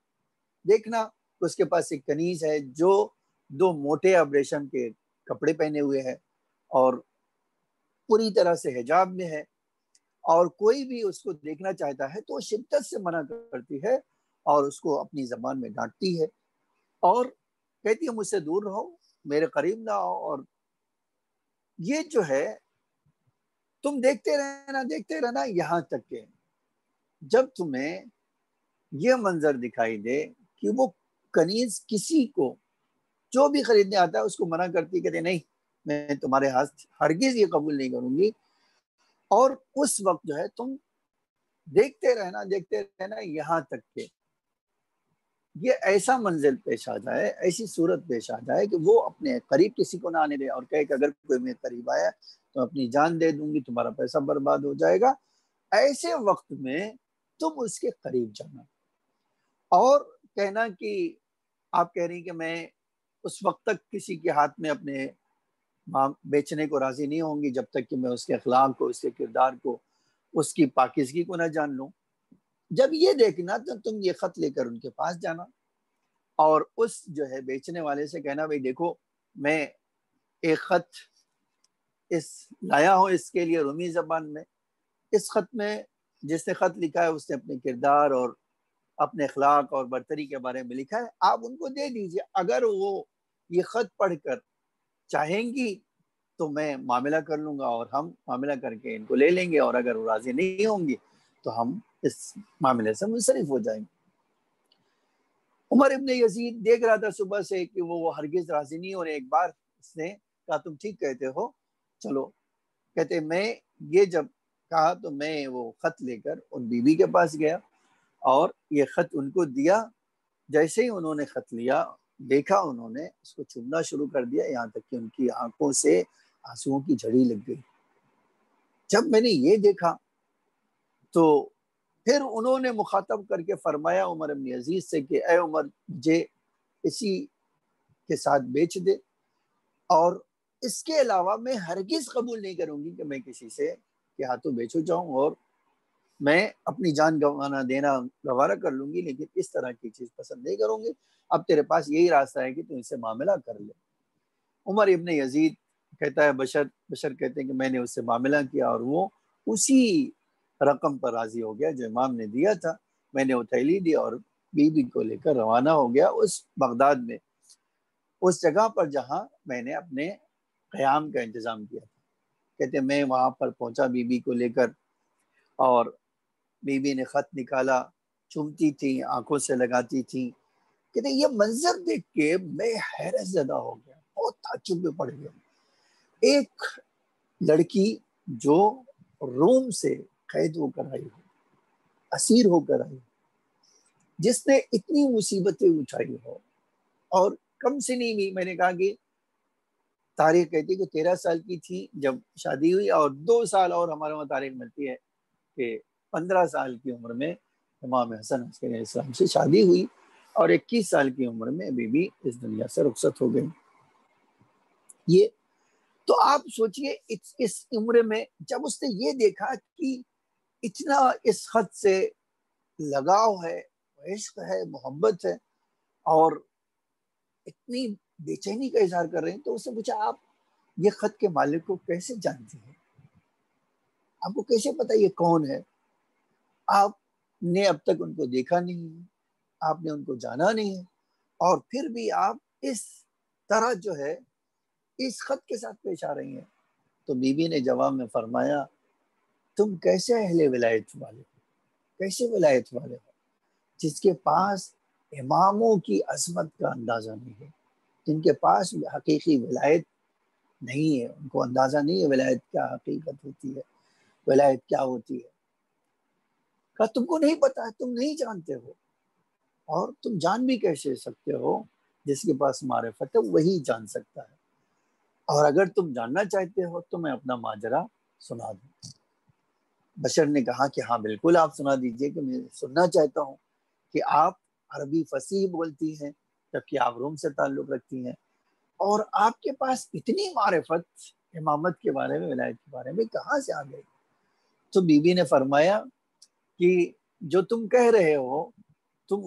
اس کے پاس ایک کنیز ہے جو 2 موٹے ابریشم کے کپڑے پہنے ہوئے ہے اور پوری طرح سے حجاب میں ہے، اور کوئی بھی اس کو دیکھنا چاہتا ہے تو وہ شدت سے منع کرتی ہے اور اس کو اپنی زبان میں ڈانٹتی ہے اور کہتی ہے مجھ سے دور رہو، میرے قریب نہ آؤ. اور یہ جو ہے تم دیکھتے رہنا یہاں تک کہ جب تمہیں یہ منظر دکھائی دے کہ وہ کنیز کسی کو جو بھی خریدنے آتا ہے اس کو منع کرتی، کہتے نہیں میں تمہارے ہاتھ ہرگز یہ قبول نہیں کروں گی. اور اس وقت جو ہے تم دیکھتے رہنا یہاں تک کہ یہ ایسا منزل پیش آ جائے، ایسی صورت پیش آ جائے کہ وہ اپنے قریب کسی کو نہ آنے دے اور کہے کہ اگر کوئی میرے قریب آیا تو اپنی جان دے دوں گی، تمہارا پیسہ برباد ہو جائے گا۔ ایسے وقت میں تم اس کے قریب جانا اور کہنا کہ آپ کہہ رہی کہ میں اس وقت تک کسی کے ہاتھ میں اپنے بیچنے کو راضی نہیں ہوں گی جب تک کہ میں اس کے اخلاق کو، اس کے کردار کو، اس کی پاکیزگی کو نہ جان لوں۔ جب یہ دیکھنا تو تم یہ خط لے کر ان کے پاس جانا اور اس جو ہے بیچنے والے سے کہنا بھائی دیکھو میں ایک خط اس لایا ہوں اس کے لیے رومی زبان میں، اس خط میں جس نے خط لکھا ہے اس نے اپنے کردار اور اپنے اخلاق اور برتری کے بارے میں لکھا ہے، آپ ان کو دے دیجئے۔ اگر وہ یہ خط پڑھ کر چاہیں گی تو میں معاملہ کر لوں گا اور ہم معاملہ کر کے ان کو لے لیں گے، اور اگر وہ راضی نہیں ہوں گی تو ہم اس معاملے سے منصرف ہو جائیں گے۔ عمر ابن یزید دیکھ رہا تھا صبح سے کہ وہ ہرگز راضی نہیں ہو رہے۔ ایک بار اس نے کہا تم ٹھیک کہتے ہو، چلو۔ کہتے میں یہ جب کہا تو میں وہ خط لے کر ان بیوی کے پاس گیا اور یہ خط ان کو دیا۔ جیسے ہی انہوں نے خط لیا، دیکھا انہوں نے اس کو چومنا شروع کر دیا، یہاں تک کہ ان کی آنکھوں سے آنسوؤں کی جھڑی لگ گئی۔ جب میں نے یہ دیکھا تو پھر انہوں نے مخاطب کر کے فرمایا عمر ابن عزیز سے کہ اے عمر مجھے اسی کے ساتھ بیچ دے، اور اس کے علاوہ میں ہرگز قبول نہیں کروں گی کہ میں کسی سے کے ہاتھوں بیچو جاؤں، اور میں اپنی جان گوانا دینا گوارا کر لوں گی لیکن اس طرح کی چیز پسند نہیں کروں گی۔ اب تیرے پاس یہی راستہ ہے کہ تو ان سے معاملہ کر لے۔ عمر ابن یزید کہتا ہے بشر کہتے ہیں کہ میں نے اس سے معاملہ کیا اور وہ اسی رقم پر راضی ہو گیا جو امام نے دیا تھا۔ میں نے وہ تھیلی دی اور بیوی کو لے کر روانہ ہو گیا اس بغداد میں، اس جگہ پر جہاں میں نے اپنے قیام کا انتظام کیا تھا۔ کہتے ہیں میں وہاں پر پہنچا بیوی کو لے کر، اور بیوی نے خط نکالا، چومتی تھی، آنکھوں سے لگاتی تھی۔ کہتے ہیں یہ منظر دیکھ کے میں حیرت زدہ ہو گیا، بہت تعجب میں پڑ گیا۔ ایک لڑکی جو روم سے قید ہو کر آئی ہو، اسیر ہو کر آئی، جس نے اتنی مصیبتیں اٹھائی ہو، اور کم سنی بھی، میں نے کہا کہ تاریخ کہتی ہے کہ 13 سال کی تھی جب شادی ہوئی، اور 2 سال اور ہمارے وہاں تاریخ ملتی ہے کہ 15 سال کی عمر میں امام حسن علیہ السلام سے شادی ہوئی، اور 21 سال کی عمر میں بی بی اس دنیا سے رخصت ہو گئی۔ یہ تو آپ سوچئے اس عمر میں جب اس نے یہ دیکھا کہ اتنا اس خط سے لگاؤ ہے، عشق ہے، محبت ہے، اور اتنی بے چینی کا اظہار کر رہے ہیں، تو اس نے پوچھا آپ یہ خط کے مالک کو کیسے جانتی ہیں؟ آپ کو کیسے پتا یہ کون ہے؟ آپ نے اب تک ان کو دیکھا نہیں ہے، آپ نے ان کو جانا نہیں ہے، اور پھر بھی آپ اس طرح جو ہے اس خط کے ساتھ پیش آ رہی ہیں۔ تو بی بی نے جواب میں فرمایا تم کیسے اہل ولایت والے ہو، کیسے ولایت والے ہو جس کے پاس اماموں کی عظمت کا اندازہ نہیں ہے، جن کے پاس حقیقی ولایت نہیں ہے، ان کو اندازہ نہیں ہے ولایت کیا حقیقت ہوتی ہے، ولایت کیا ہوتی ہے۔ کہا تم کو نہیں پتا ہے، تم نہیں جانتے ہو، اور تم جان بھی کیسے سکتے ہو؟ جس کے پاس معرفت ہے وہی جان سکتا ہے، اور اگر تم جاننا چاہتے ہو تو میں اپنا ماجرا سنا دوں۔ بشر نے کہا کہ ہاں بالکل آپ سنا دیجئے، کہ میں سننا چاہتا ہوں کہ آپ عربی فصیح بولتی ہیں جبکہ آپ روم سے تعلق رکھتی ہیں، اور آپ کے پاس اتنی معرفت امامت کے بارے میں، ولایت کے بارے میں کہاں سے آ گئی؟ تو بی بی نے فرمایا کہ جو تم کہہ رہے ہو، تم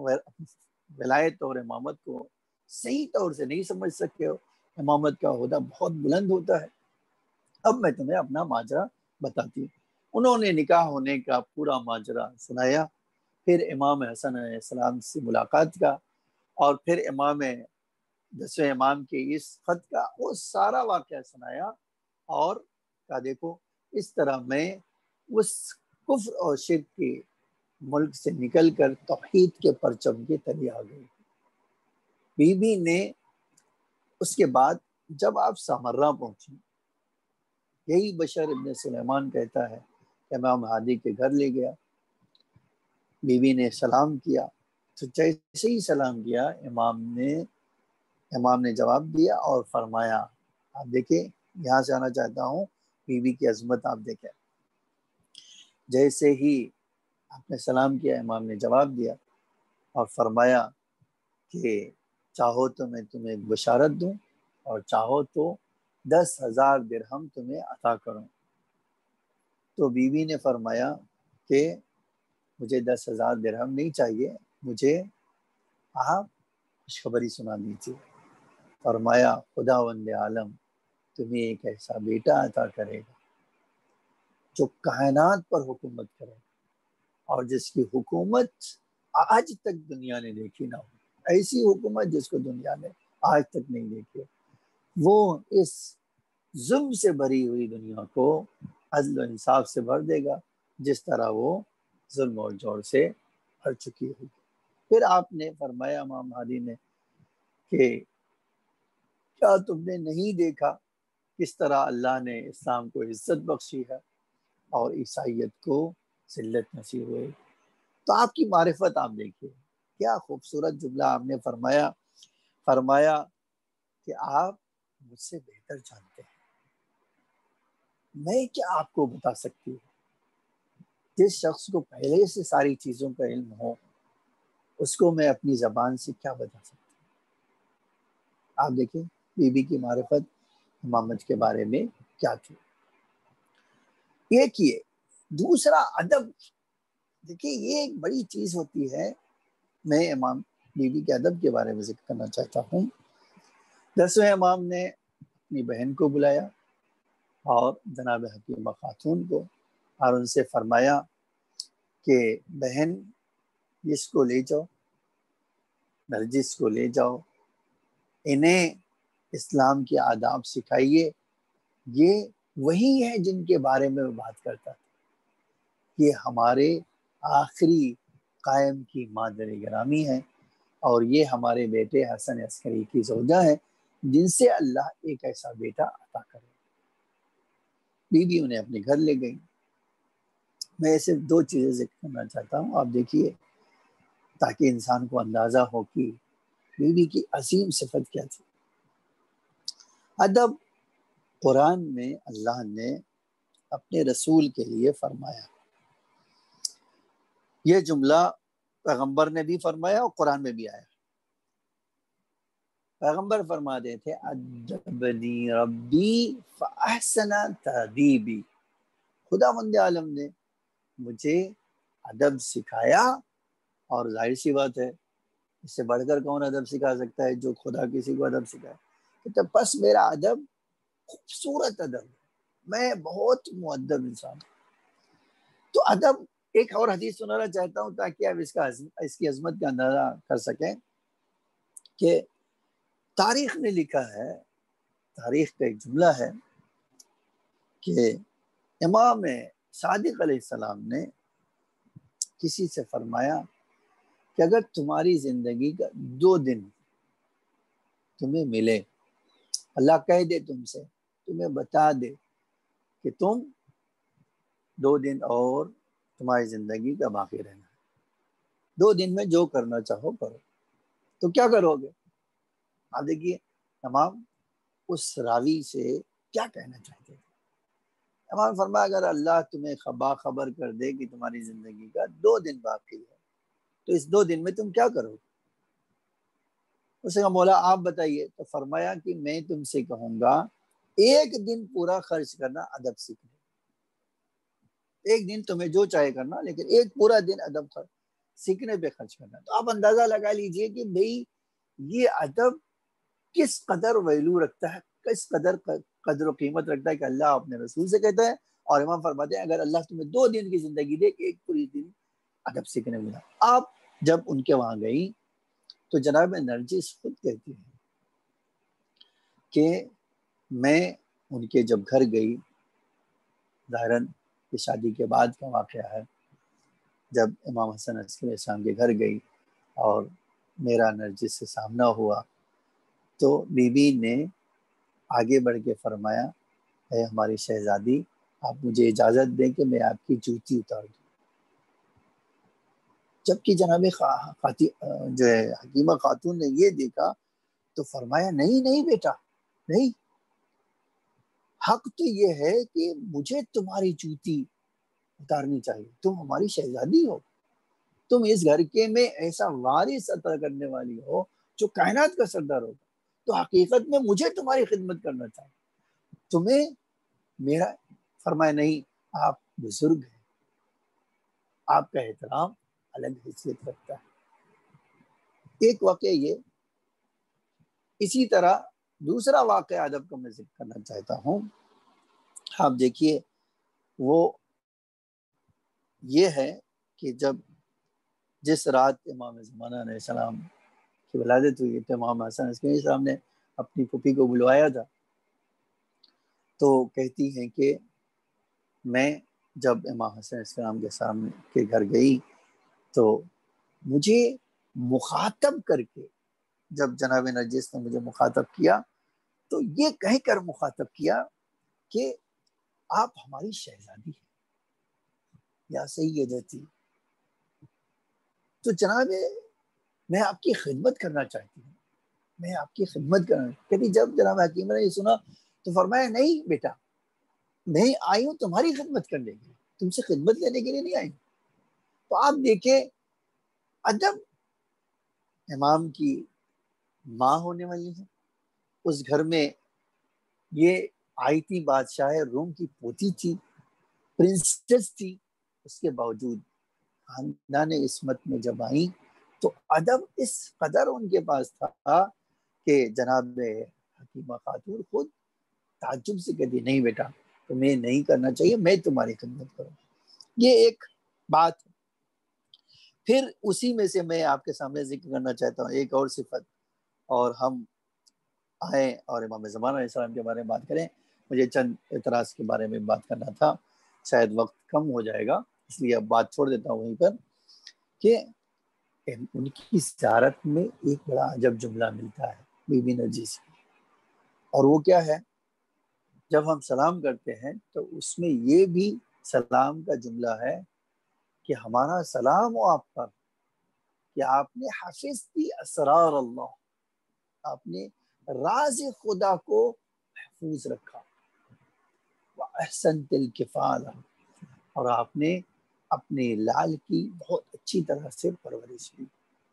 ولایت اور امامت کو صحیح طور سے نہیں سمجھ سکتے ہو، امامت کا عہدہ بہت بلند ہوتا ہے۔ اب میں تمہیں اپنا ماجرا بتاتی ہوں۔ انہوں نے نکاح ہونے کا پورا ماجرا سنایا، پھر امام حسن علیہ السلام سے ملاقات کا، اور پھر امام 10ویں امام کے اس خط کا وہ سارا واقعہ سنایا، اور کہا دیکھو اس طرح میں اس کفر اور شرک کے ملک سے نکل کر توحید کے پرچم کے تلے آ گئی۔ بی بی نے اس کے بعد جب آپ سامرہ پہنچی، یہی بشر ابن سلیمان کہتا ہے کہ امام مہدی کے گھر لے گیا، بی بی نے سلام کیا، تو جیسے ہی سلام کیا امام نے جواب دیا اور فرمایا آپ دیکھیں یہاں سے آنا چاہتا ہوں، بی بی کی عظمت آپ دیکھیں. جیسے ہی آپ نے سلام کیا، امام نے جواب دیا اور فرمایا کہ چاہو تو میں تمہیں بشارت دوں اور چاہو تو 10,000 درہم تمہیں عطا کروں. تو بی بی نے فرمایا کہ مجھے 10,000 درہم نہیں چاہیے، مجھے آپ خوشخبری سنا دیجیے. فرمایا خداوند عالم تمہیں ایک ایسا بیٹا عطا کرے گا جو کائنات پر حکومت کرے گا اور جس کی حکومت آج تک دنیا نے دیکھی نہ ہو. ایسی حکومت جس کو دنیا نے آج تک نہیں دیکھی. وہ اس ظلم سے بھری ہوئی دنیا کو عدل و انصاف سے بھر دے گا جس طرح وہ ظلم اور جور سے بھر چکی ہوگی. پھر آپ نے فرمایا امام مہدی نے کہ کیا تم نے نہیں دیکھا کس طرح اللہ نے اسلام کو عزت بخشی ہے اور عیسائیت کو ذلت نصیب ہوئی. تو آپ کی معرفت آپ دیکھیے، کیا خوبصورت جملہ آپ نے فرمایا کہ آپ مجھ سے بہتر جانتے ہیں. میں کیا آپ کو بتا سکتی ہوں؟ جس شخص کو پہلے سے ساری چیزوں کا علم ہو اس کو میں اپنی زبان سے کیا بتا سکتی ہوں؟ آپ دیکھیں بی بی کی معرفت امامت کے بارے میں کیا تھی. ایک یہ دوسرا ادب. دیکھیے یہ ایک بڑی چیز ہوتی ہے. میں امام بی بی کے ادب کے بارے میں ذکر کرنا چاہتا ہوں. 10ویں امام نے اپنی بہن کو بلایا اور جناب حکیمہ خاتون کو اور ان سے فرمایا کہ بہن اس کو لے جاؤ، نرجس کو لے جاؤ، انہیں اسلام کے آداب سکھائیے. یہ وہی ہے جن کے بارے میں بات کرتا تھا. یہ ہمارے آخری قائم کی مادر گرامی ہے اور یہ ہمارے بیٹے حسن عسکری کی زوجہ ہے جن سے اللہ ایک ایسا بیٹا عطا کرے. بی بی انہیں اپنے گھر لے گئی. میں صرف 2 چیزیں ذکر کرنا چاہتا ہوں، آپ دیکھیے تاکہ انسان کو اندازہ ہو کہ بی بی کی عظیم صفت کیا تھی. ادب قرآن میں اللہ نے اپنے رسول کے لیے فرمایا. یہ جملہ پیغمبر نے بھی فرمایا اور قرآن میں بھی آیا. پیغمبر فرماتے تھے ادبنی ربی فاحسن تادیبی. خداوند عالم نے مجھے ادب سکھایا اور ظاہر سی بات ہے اس سے بڑھ کر کون ادب سکھا سکتا ہے جو خدا کسی کو ادب سکھائے. تو بس میرا ادب خوبصورت ادب، میں بہت مؤدب انسان ہوں. تو ادب ایک اور حدیث سنانا چاہتا ہوں تاکہ آپ اس کی عظمت کا اندازہ کر سکیں کہ تاریخ نے لکھا ہے، تاریخ کا ایک جملہ ہے کہ امام صادق علیہ السلام نے کسی سے فرمایا کہ اگر تمہاری زندگی کا 2 دن تمہیں ملے، اللہ کہہ دے تم سے، تمہیں بتا دے کہ تم 2 دن اور تمہاری زندگی کا باقی رہنا ہے، 2 دن میں جو کرنا چاہو کرو، تو کیا کرو گے؟ آپ دیکھیے امام اس راوی سے کیا کہنا چاہتے ہیں. امام فرمایا اگر اللہ تمہیں خبر کر دے کہ تمہاری زندگی کا 2 دن باقی ہے تو اس 2 دن میں تم کیا کرو گے؟ اس نے کہا مولا آپ بتائیے. تو فرمایا کہ میں تم سے کہوں گا 1 دن پورا خرچ کرنا ادب سیکھنے. 1 دن تمہیں جو چاہے کرنا لیکن 1 پورا دن ادب سیکھنے پہ خرچ کرنا. تو آپ اندازہ لگا لیجئے کہ بھئی یہ ادب کس قدر ویلو رکھتا ہے، کس قدر و قیمت رکھتا ہے کہ اللہ اپنے رسول سے کہتا ہے اور امام فرماتے ہیں اگر اللہ تمہیں 2 دن کی زندگی دے 1 پوری دن ادب سیکھنے ملا. آپ جب ان کے وہاں گئی تو جناب نرجس خود کہتی ہیں کہ میں ان کے جب گھر گئی، ظاہراً یہ شادی کے بعد کا واقعہ ہے، جب امام حسن علیہ السلام کے گھر گئی اور میرا نرجس سے سامنا ہوا تو بی بی نے آگے بڑھ کے فرمایا اے ہماری شہزادی آپ مجھے اجازت دیں کہ میں آپ کی جوتی اتار دوں. جبکہ جناب جو ہے حکیمہ خاتون نے یہ دیکھا تو فرمایا نہیں بیٹا نہیں. حق تو یہ ہے کہ مجھے تمہاری جوتی اتارنی چاہیے، تم ہماری شہزادی ہو، تم اس گھر کے میں ایسا وارث عطا کرنے والی ہو جو کائنات کا سردار ہوگا، تو حقیقت میں مجھے تمہاری خدمت کرنا چاہیے، تمہیں میرا فرمایا نہیں، آپ بزرگ ہیں، آپ کا احترام الگ حیثیت رکھتا ہے۔ ایک واقعہ یہ، اسی طرح دوسرا واقعہ ادب کا میں ذکر کرنا چاہتا ہوں۔ آپ دیکھیے وہ یہ ہے کہ جس رات امام زمانہ علیہ السلام کی ولادت ہوئی تو امام حسن عسکری صاحب نے اپنی پھوپھی کو بلوایا تھا، تو کہتی ہیں کہ میں جب امام حسن السلام کے سامنے کے گھر گئی تو مجھے مخاطب کر کے، جب جناب نرجس نے مجھے مخاطب کیا تو یہ کہہ کر مخاطب کیا کہ آپ ہماری شہزادی ہیں یا سیدتی، تو جناب میں آپ کی خدمت کرنا چاہتی ہوں، میں آپ کی خدمت کرنا۔ کہتی جب جناب حکیم نے یہ سنا تو فرمایا نہیں بیٹا، میں آئی ہوں تمہاری خدمت کرنے کے لیے، تم سے خدمت لینے کے لیے نہیں آئی۔ تو آپ دیکھیں ادب، امام کی ماں ہونے والی ہے، اس گھر میں یہ آئی تھی، بادشاہ روم کی پوتی تھی، پرنسس تھی، اس کے باوجود خاندان عصمت میں جب آئیں تو ادب اس قدر ان کے پاس تھا کہ جناب حکیمہ خاتون خود تعجب سے کہتی نہیں بیٹا تمہیں نہیں کرنا چاہیے، میں تمہاری خدمت کروں۔ یہ ایک بات ہے۔ پھر اسی میں سے میں آپ کے سامنے ذکر کرنا چاہتا ہوں ایک اور صفت، اور ہم آئیں اور امام زمانہ علیہ السلام کے بارے میں بات کریں۔ مجھے چند اعتراض کے بارے میں بات کرنا تھا، شاید وقت کم ہو جائے گا اس لیے اب بات چھوڑ دیتا ہوں وہیں پر، کہ ان کی زیارت میں ایک بڑا عجب جملہ ملتا ہے بی بی نرجس، اور وہ کیا ہے؟ جب ہم سلام کرتے ہیں تو اس میں یہ بھی سلام کا جملہ ہے کہ ہمارا سلام ہو آپ پر کہ آپ نے حفظتی اسرار اللہ، آپ نے راز خدا کو محفوظ رکھا، وَأَحْسَنْتِ الْكِفَالَةَ، اور آپ نے اپنے لال کی بہت اچھی طرح سے پرورش کی۔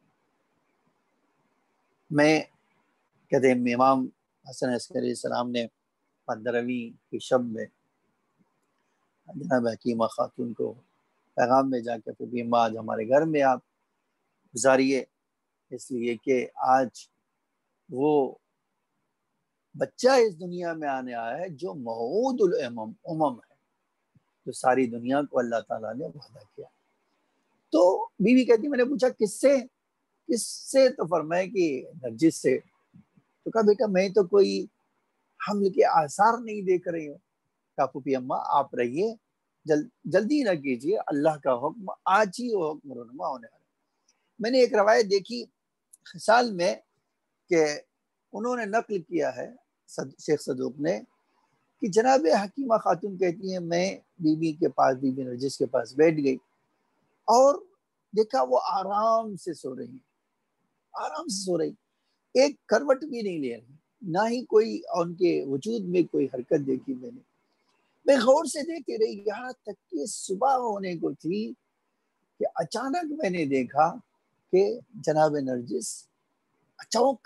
میں کہتے ہیں امام حسن عسکری علیہ السلام نے 15ویں کی شب میں جناب حکیمہ خاتون کو پیغام میں جا کے کہ آج ہمارے گھر میں آپ گزاریے، اس لیے کہ آج وہ بچہ اس دنیا میں آنے آیا ہے جو موعود الامم ہے، جو ساری دنیا کو اللہ تعالیٰ نے وعدہ کیا۔ تو بیوی کہتی میں نے پوچھا کس سے؟ تو فرمایا کہ نرجس سے۔ تو کہا بیٹا میں تو کوئی حمل کے آثار نہیں دیکھ رہی ہوں۔ کہا پھوپھی اماں آپ رہیے، جلدی نہ کیجیے، اللہ کا حکم آج ہی وہ حکم رونما ہونے والا۔ میں نے ایک روایت دیکھی خصال میں کہ انہوں نے نقل کیا ہے شیخ صدوق نے کہ جناب حکیمہ خاتون کہتی ہیں میں بی بی کے پاس، بی بی نرجس کے پاس بیٹھ گئی اور دیکھا وہ آرام سے سو رہی، آرام سے سو رہی، ایک کروٹ بھی نہیں لے رہی، نہ ہی کوئی ان کے وجود میں کوئی حرکت دیکھی میں غور سے دیکھتی رہی یہاں تک کہ صبح ہونے کو تھی کہ اچانک میں نے دیکھا کہ جناب نرجس چونک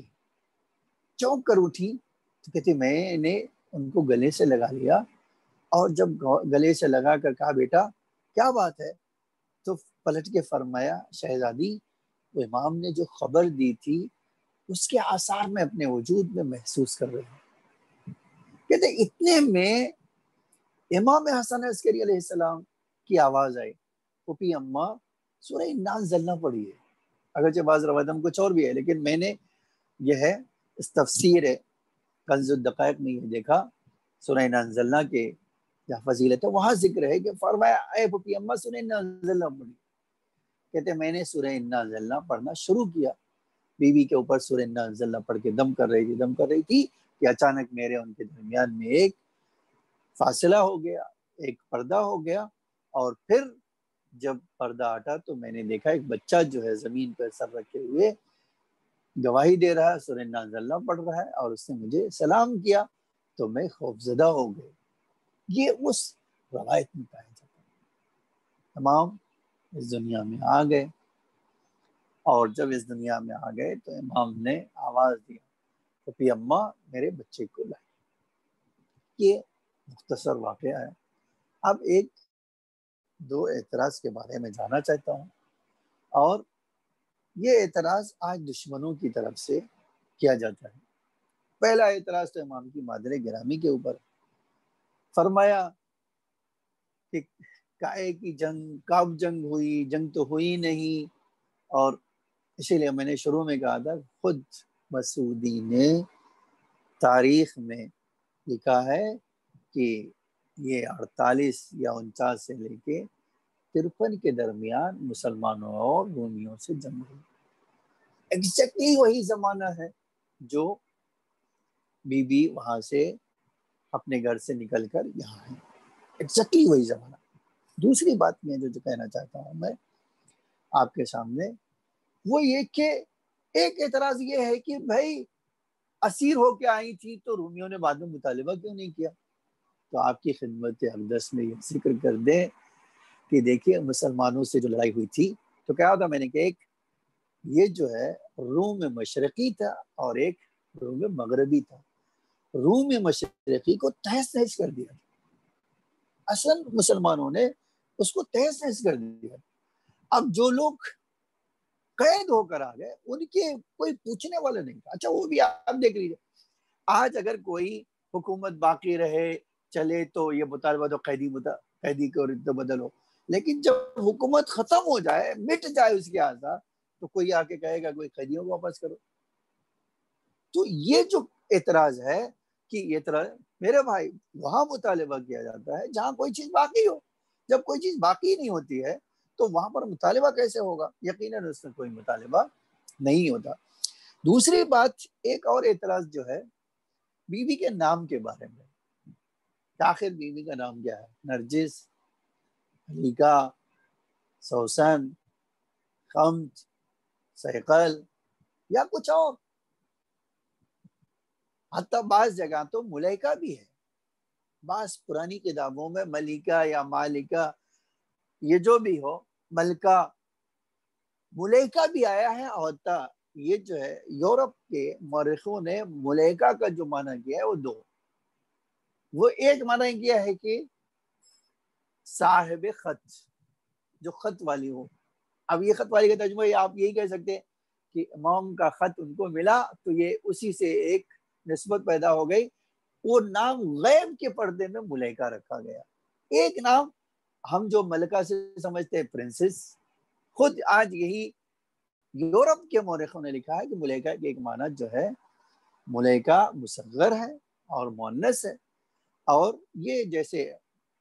کر اٹھی تو کہتی میں نے ان کو گلے سے لگا لیا، اور جب گلے سے لگا کر کہا بیٹا کیا بات ہے؟ تو پلٹ کے فرمایا شہزادی وہ امام نے جو خبر دی تھی اس کے آثار میں اپنے وجود میں محسوس کر رہے ہیں۔ کہتے اتنے میں امام حسن عسکری علیہ السلام کی آواز آئی، پھوپھی اماں سورہ انا انزلنا پڑھی ہے۔ اگرچہ بعض روایتوں میں کچھ اور بھی ہے، لیکن میں نے یہ ہے اس تفسیر کنز الدقائق میں یہ دیکھا سورہ انا انزلنا کے جہاں فضیلت ہے وہاں ذکر ہے کہ فرمایا اے پھوپھی اماں سورہ انا انزلنا پڑھی۔ کہتے میں نے سورہ انا انزلنا پڑھنا شروع کیا، بی بی کے اوپر سورہ انا انزلنا پڑھ کے دم کر رہی تھی کہ اچانک میرے ان کے درمیان میں ایک فاصلہ ہو گیا، ایک پردہ ہو گیا، اور پھر جب پردہ ہٹا تو میں نے دیکھا ایک بچہ جو ہے زمین پر سر رکھے ہوئے گواہی دے رہا ہے، سورہ انا انزلنا پڑھ رہا ہے، اور اس نے مجھے سلام کیا۔ تو میں خوفزدہ ہو گئے. یہ اس روایت میں پایا جاتا ہے. امام اس دنیا میں آ گئے، اور جب اس دنیا میں آ گئے تو امام نے آواز دیا پھپھی اماں میرے بچے کو لائے. یہ مختصر واقعہ ہے. اب ایک دو اعتراض کے بارے میں جاننا چاہتا ہوں، اور یہ اعتراض آج دشمنوں کی طرف سے کیا جاتا ہے. پہلا اعتراض تو امام کی مادر گرامی کے اوپر. فرمایا کہ کائے کی جنگ، کب جنگ ہوئی؟ جنگ تو ہوئی نہیں. اور اسی لیے میں نے شروع میں کہا تھا خود مسعودی نے تاریخ میں لکھا ہے کہ یہ 48 یا 49 سے لے کے 53 کے درمیان مسلمانوں اور رومیوں سے جنگ ہوئی. ایگزیکٹلی وہی زمانہ ہے جو بی بی وہاں سے اپنے گھر سے نکل کر یہاں ہے. ایگزیکٹلی وہی زمانہ. دوسری بات میں جو کہنا چاہتا ہوں میں آپ کے سامنے، وہ یہ کہ ایک اعتراض یہ ہے کہ بھائی اسیر ہو کے آئی تھی تو رومیوں نے بعد میں مطالبہ کیوں نہیں کیا؟ تو آپ کی خدمت اقدس میں یہ ذکر کر دیں کہ دیکھیے مسلمانوں سے جو لڑائی ہوئی تھی تو کیا ہوتا، میں نے کہا ایک یہ جو ہے روم مشرقی تھا اور ایک روم مغربی تھا. روم مشرقی کو تہس نہس کر دیا، اصل مسلمانوں نے اس کو تہس نہس کر دیا. اب جو لوگ قید ہو کر آ گئے ان کے کوئی پوچھنے والا نہیں تھا. اچھا وہ بھی آپ دیکھ لیجیے، آج اگر کوئی حکومت باقی رہے چلے تو یہ مطالبہ تو قیدی کو تو بدلو، لیکن جب حکومت ختم ہو جائے، مٹ جائے اس کے آزاد، تو کوئی آ کے کہے گا کوئی قیدیوں کو واپس کرو. تو یہ جو اعتراض ہے کہ یہ اعتراض میرے بھائی وہاں مطالبہ کیا جاتا ہے جہاں کوئی چیز باقی ہو. جب کوئی چیز باقی نہیں ہوتی ہے تو وہاں پر مطالبہ کیسے ہوگا؟ یقیناً اس میں کوئی مطالبہ نہیں ہوتا. دوسری بات، ایک اور اعتراض جو ہے بی بی کے نام کے بارے میں. آخر بی بی کا نام کیا ہے؟ نرجس، علیہا، سوسن، خمج، سیقل یا کچھ اور؟ حتیٰ بعض جگہ تو ملیکہ بھی ہے. بعض پرانی کتابوں میں ملیکہ یا مالکہ، یہ جو بھی ہو، ملکہ، ملیکہ بھی آیا ہے. اور یہ جو ہے یورپ کے مورخوں نے ملیکہ کا جو معنی کیا ہے وہ دو. وہ ایک معنی کیا ہے کہ صاحب خط، جو خط والی ہو. اب یہ خط والی کا ترجمہ آپ یہی کہہ سکتے ہیں کہ امام کا خط ان کو ملا تو یہ اسی سے ایک نسبت پیدا ہو گئی. وہ نام غیب کے پردے میں ملیکہ رکھا گیا. ایک نام ہم جو ملکہ سے سمجھتے ہیں پرنسس، خود آج یہی یورپ کے مورخوں نے لکھا ہے کہ ملیکہ کے ایک معنی جو ہے ملیکہ مصغر ہے اور مؤنث ہے. اور یہ جیسے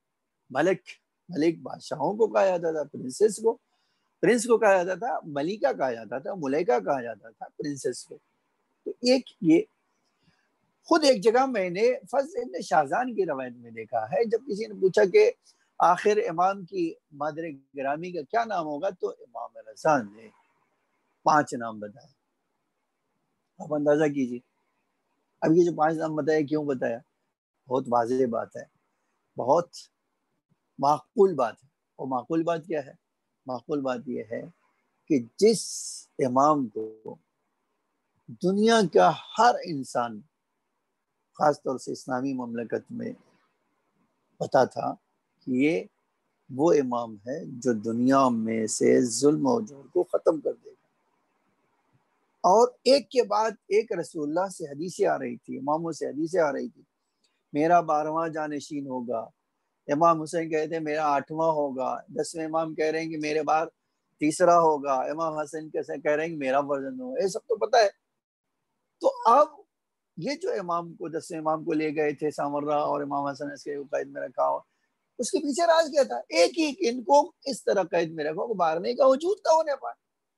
ملک بادشاہوں کو کہا جاتا تھا، پرنس کو کہا جاتا تھا، ملیکہ کہا جاتا تھا، ملیکہ کہا جاتا تھا پرنسس کو. تو ایک یہ خود ایک جگہ میں نے فضل ابن شاہزان کی روایت میں دیکھا ہے، جب کسی نے پوچھا کہ آخر امام کی مادر گرامی کا کیا نام ہوگا تو امام رضا نے 5 نام بتایا. آپ اندازہ کیجیے. اب یہ جو 5 نام بتایا کیوں بتایا؟ بہت واضح بات ہے، بہت معقول بات ہے. اور معقول بات کیا ہے؟ معقول بات یہ ہے کہ جس امام کو دنیا کا ہر انسان، خاص طور سے اسلامی مملکت میں، پتا تھا کہ یہ وہ امام ہے جو دنیا میں سے ظلم و جور کو ختم کر دے گا. اور ایک کے بعد ایک رسول اللہ سے حدیثیں آ رہی تھی، اماموں سے حدیثیں آ رہی تھی. میرا 12واں جانشین ہوگا. امام حسین کہتے ہیں میرا 8واں ہوگا. 10ویں امام کہہ رہے ہیں کہ میرے بعد 3را ہوگا. امام حسن کہہ رہے ہیں کہ میرا ورژن ہوگا. یہ سب تو پتہ ہے. تو اب یہ جو امام کو 10ویں امام کو لے گئے تھے سامرہ اور امام حسن اس کے قید میں رکھا ہو، اس کے پیچھے راز کیا تھا؟ ایک ہی ان کو اس طرح قید میں رکھو کہ 12ویں کا وجود نہ ہونے پائے.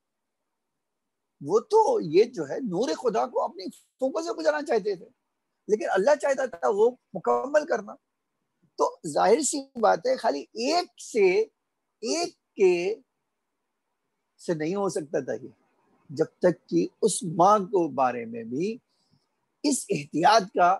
وہ تو یہ جو ہے نور خدا کو اپنی فوکس سے گزارنا چاہتے تھے، لیکن اللہ چاہتا تھا وہ مکمل کرنا. تو ظاہر سی بات ہے خالی ایک سے نہیں ہو سکتا تھا یہ، جب تک کہ اس ماں کو بارے میں بھی اس احتیاط کا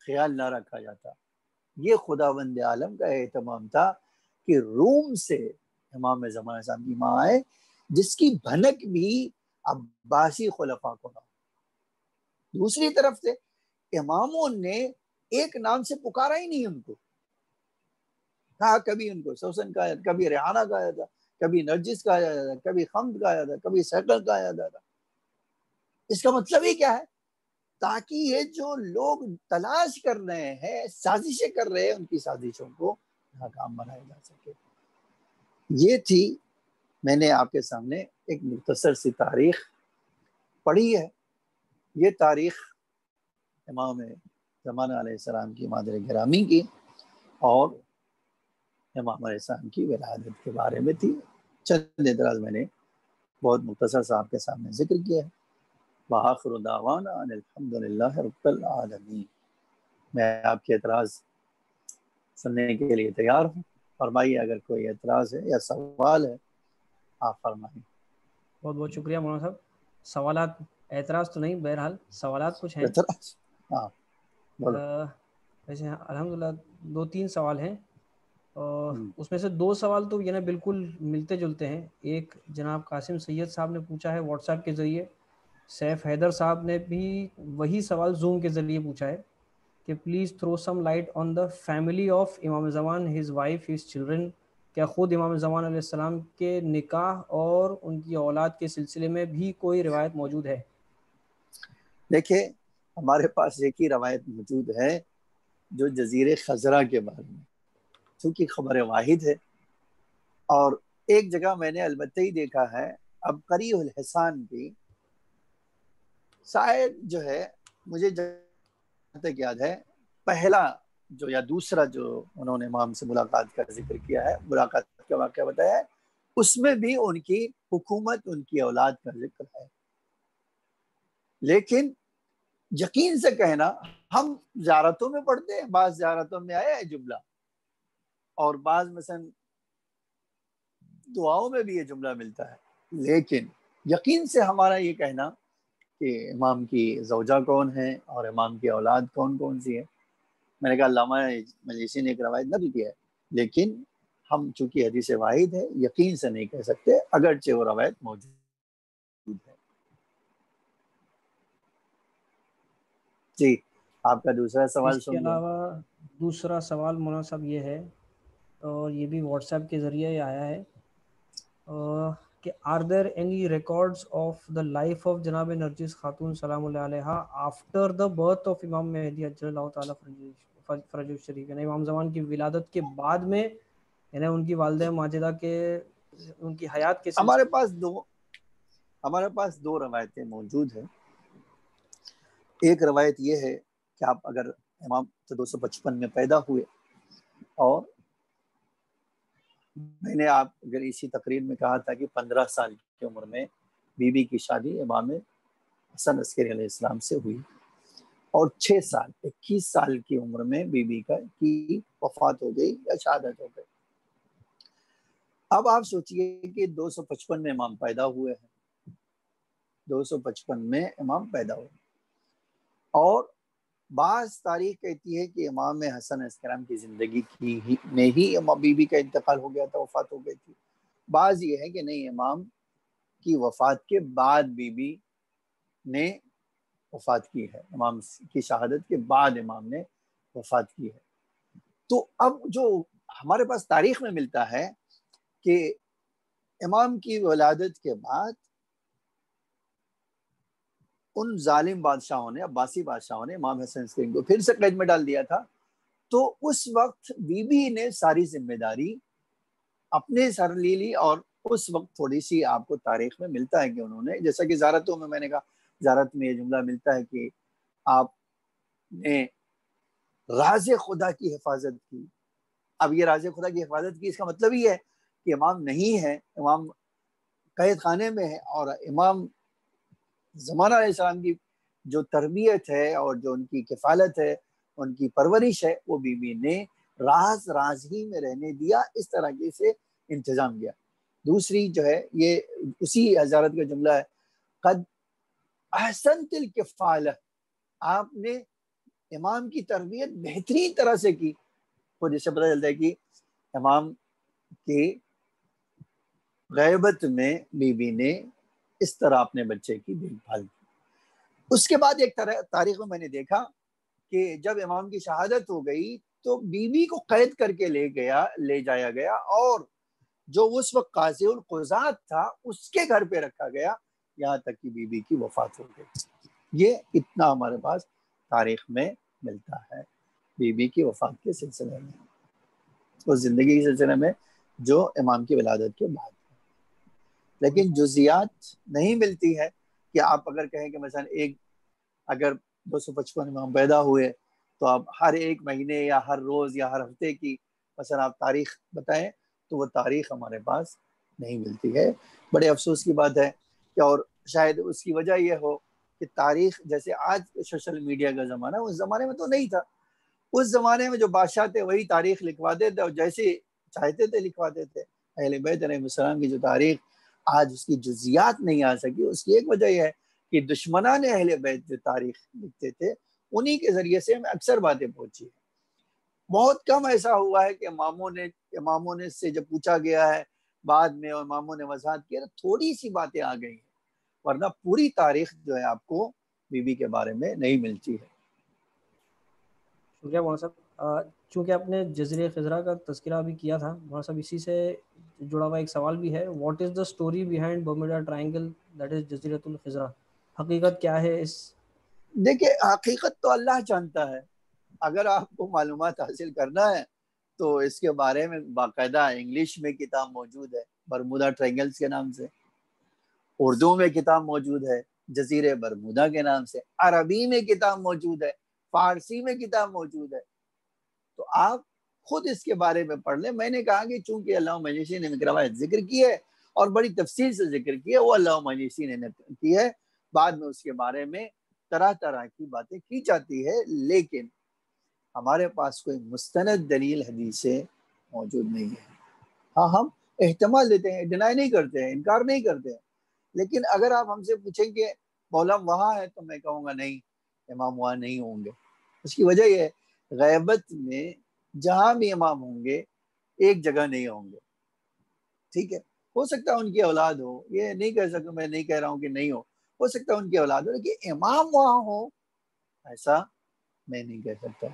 خیال نہ رکھا جاتا۔ یہ خداوند عالم کا اہتمام تھا کہ روم سے امام زمانہ صاحب کی ماں آئے، جس کی بھنک بھی عباسی خلفاء کو نہ ہو۔ دوسری طرف سے اماموں نے ایک نام سے پکارا ہی نہیں ان کو، کہا کبھی ان کو سوسن کہا جاتا، کبھی ریحانہ کہا جاتا، کبھی نرجس کہا جاتا، کبھی خمد کہا جاتا، کبھی سیکل کہا جاتا۔ اس کا مطلب ہی کیا ہے؟ تاکہ یہ جو لوگ تلاش کر رہے ہیں، سازشیں کر رہے ہیں، ان کی سازشوں کو ناکام بنایا جا سکے۔ یہ تھی، میں نے آپ کے سامنے ایک مختصر سی تاریخ پڑھی ہے۔ یہ تاریخ امام زمانہ علیہ السلام کی مادر گرامی کی اور امام علیہ السلام کی ولادت کے بارے میں تھی۔ چند اعتراض میں نے بہت مختصر سے آپ کے سامنے ذکر کیا ہے۔ وآخر دعوانا ان الحمد للہ رب العالمین۔ میں آپ کے اعتراض سننے کے لیے تیار ہوں، فرمائیے اگر کوئی اعتراض ہے یا سوال ہے آپ فرمائیں۔ بہت بہت شکریہ مولانا صاحب۔ سوالات، اعتراض تو نہیں، بہرحال سوالات کچھ ہیں۔ اعتراض ہاں بولو۔ ویسے الحمدللہ 2-3 سوال ہیں، اور اس میں سے 2 سوال تو یعنی بالکل ملتے جلتے ہیں۔ ایک جناب قاسم سید صاحب نے پوچھا ہے واٹس ایپ کے ذریعے، سیف حیدر صاحب نے بھی وہی سوال زوم کے ذریعے پوچھا ہے کہ please throw some light on the family of امام زمان، ہز وائف، ہز چلڈرن۔ کیا خود امام زمان علیہ السلام کے نکاح اور ان کی اولاد کے سلسلے میں بھی کوئی روایت موجود ہے؟ دیکھیں، ہمارے پاس ایک ہی روایت موجود ہے جو جزیرے خزرہ کے بارے میں، چونکہ خبر واحد ہے، اور ایک جگہ میں نے البتہ ہی دیکھا ہے، اب قری الحسان بھی شاید جو ہے، مجھے جہاں تک یاد ہے، پہلا جو یا دوسرا جو انہوں نے امام سے ملاقات کا ذکر کیا ہے، ملاقات کا واقعہ بتایا ہے، اس میں بھی ان کی حکومت، ان کی اولاد کا ذکر ہے۔ لیکن یقین سے کہنا، ہم زیارتوں میں پڑھتے ہیں، بعض زیارتوں میں آیا ہے جملہ، اور بعض مثلا دعاؤں میں بھی یہ جملہ ملتا ہے، لیکن یقین سے ہمارا یہ کہنا کہ امام کی زوجہ کون ہے اور امام کی اولاد کون کون سی ہے، میں نے کہا علامہ مجلسی نے ایک روایت نقل کیا ہے، لیکن ہم چونکہ حدیث واحد ہے یقین سے نہیں کہہ سکتے، اگرچہ وہ روایت موجود ہے۔ جی، آپ کا دوسرا سوال اس کے سن لوں۔ علاوہ دوسرا سوال مولانا صاحب یہ ہے، اور یہ بھی واٹس ایپ کے ذریعے آیا ہے، کہ are there any records of the life of جناب نرجس خاتون سلام اللہ علیہا آفٹر دا برتھ آف امام مہدی عجل اللہ تعالیٰ فرجہ الشریف، یعنی امام زمان کی ولادت کے بعد میں، یعنی ان کی والدہ ماجدہ کے ان کی حیات کے ہمارے پاس دو روایتیں موجود ہیں۔ ایک روایت یہ ہے کہ آپ اگر امام 255 میں پیدا ہوئے، اور میں نے آپ اگر اسی تقریر میں کہا تھا کہ 15 سال کی عمر میں بی بی کی شادی امام حسن عسکری علیہ السلام سے ہوئی، اور 21 سال کی عمر میں بی بی کی وفات ہو گئی یا شہادت ہو گئی۔ اب آپ سوچئے کہ 255 میں امام پیدا ہوئے ہیں، 255 میں امام پیدا ہوئے، اور بعض تاریخ کہتی ہے کہ امام حسن علیہ السلام کی زندگی میں ہی بی بی کا انتقال ہو گیا تھا، وفات ہو گئی تھی۔ بعض یہ ہے کہ نہیں، امام کی وفات کے بعد بی بی نے وفات کی ہے، امام کی شہادت کے بعد امام نے وفات کی ہے۔ تو اب جو ہمارے پاس تاریخ میں ملتا ہے کہ امام کی ولادت کے بعد ان ظالم بادشاہوں نے، عباسی بادشاہوں نے امام حسن عسکری کو پھر سے قید میں ڈال دیا تھا، تو اس وقت بی بی نے ساری ذمہ داری اپنے سر لی لی، اور اس وقت تھوڑی سی آپ کو تاریخ میں ملتا ہے کہ انہوں نے، جیسا کہ زیارتوں میں نے کہا، زیارت میں یہ جملہ ملتا ہے کہ آپ نے راز خدا کی حفاظت کی۔ اب یہ راز خدا کی حفاظت کی، اس کا مطلب یہ ہے کہ امام نہیں ہے، امام قید خانے میں ہے، اور امام زمانہ علیہ السلام کی جو تربیت ہے اور جو ان کی کفالت ہے، ان کی پرورش ہے، وہ بی بی نے راز ہی میں رہنے دیا، اس طرح کے سے انتظام کیا۔ دوسری جو ہے، یہ اسی حضرت کا جملہ ہے، قد احسنت الکفالہ، آپ نے امام کی تربیت بہترین طرح سے کی. تو جس سے پتہ چلتا ہے کہ امام کی غیبت میں بی بی نے اس طرح اپنے بچے کی دیکھ بھال کی. اس کے بعد ایک تاریخ میں نے دیکھا کہ جب امام کی شہادت ہو گئی تو بی بی کو قید کر کے لے جایا گیا اور جو اس وقت قاضی القضات تھا اس کے گھر پہ رکھا گیا یہاں تک کہ بی بی کی وفات ہو گئی. یہ اتنا ہمارے پاس تاریخ میں ملتا ہے بی بی کی وفات کے سلسلے میں، اس زندگی کے سلسلے میں جو امام کی ولادت کے بعد. لیکن جزیات نہیں ملتی ہے کہ آپ اگر کہیں کہ مثلا اگر 255 امام پیدا ہوئے تو آپ ہر ایک مہینے یا ہر روز یا ہر ہفتے کی مثلا آپ تاریخ بتائیں، تو وہ تاریخ ہمارے پاس نہیں ملتی ہے. بڑے افسوس کی بات ہے کہ اور شاید اس کی وجہ یہ ہو کہ تاریخ جیسے آج سوشل میڈیا کا زمانہ، اس زمانے میں تو نہیں تھا. اس زمانے میں جو بادشاہ تھے وہی تاریخ لکھواتے تھے اور جیسے چاہتے تھے لکھواتے تھے. اہل بیت علیہ السلام کی جو تاریخ آج اس کی جزیات نہیں آ سکی، اس کی ایک وجہ یہ ہے کہ دشمنان اہل بیت جو تاریخ لکھتے تھے انہی کے ذریعے سے ہمیں اکثر باتیں پہنچی ہیں. بہت کم ایسا ہوا ہے کہ اماموں نے سے جب پوچھا گیا ہے بعد میں اور اماموں نے وضاحت کیا، تھوڑی سی باتیں آ گئی ہیں، ورنہ پوری تاریخ جو ہے آپ کو بی بی کے بارے میں نہیں ملتی ہے. شکریہ مولانا صاحب. چونکہ آپ نے جزیرہ خضرا کا تذکرہ بھی کیا تھا مولانا صاحب، اسی سے جڑا ہوا ایک سوال بھی ہے. What is the story behind Bermuda Triangle that is جزیرۃ الخضرا؟ حقیقت کیا ہے اس؟ دیکھیں حقیقت تو اللہ جانتا ہے. اگر آپ کو معلومات حاصل کرنا ہے تو اس کے بارے میں باقاعدہ انگلش میں کتاب موجود ہے برمودا ٹرائنگلز کے نام سے، اردو میں کتاب موجود ہے جزیرے برمودا کے نام سے، عربی میں کتاب موجود ہے، فارسی میں کتاب موجود ہے. تو آپ خود اس کے بارے میں پڑھ لیں. میں نے کہا کہ چونکہ علامہ مجلسی نے روایت ذکر کی ہے اور بڑی تفصیل سے ذکر کی ہے، وہ علامہ مجلسی نے کی ہے، بعد میں اس کے بارے میں طرح طرح کی باتیں کی جاتی ہے، لیکن ہمارے پاس کوئی مستند دلیل حدیثیں موجود نہیں ہے. ہاں ہم احتمال دیتے ہیں، ڈینائی نہیں کرتے ہیں، انکار نہیں کرتے ہیں، لیکن اگر آپ ہم سے پوچھیں کہ مولا وہاں ہے تو میں کہوں گا نہیں، امام وہاں نہیں ہوں گے. اس کی وجہ یہ ہے غیبت میں جہاں بھی امام ہوں گے ایک جگہ نہیں ہوں گے. ٹھیک ہے، ہو سکتا ہے ان کی اولاد ہو، یہ نہیں کہہ سکتا، میں نہیں کہہ رہا ہوں کہ نہیں ہو سکتا ہے ان کی اولاد ہو، لیکن امام وہاں ہو ایسا میں نہیں کہہ سکتا.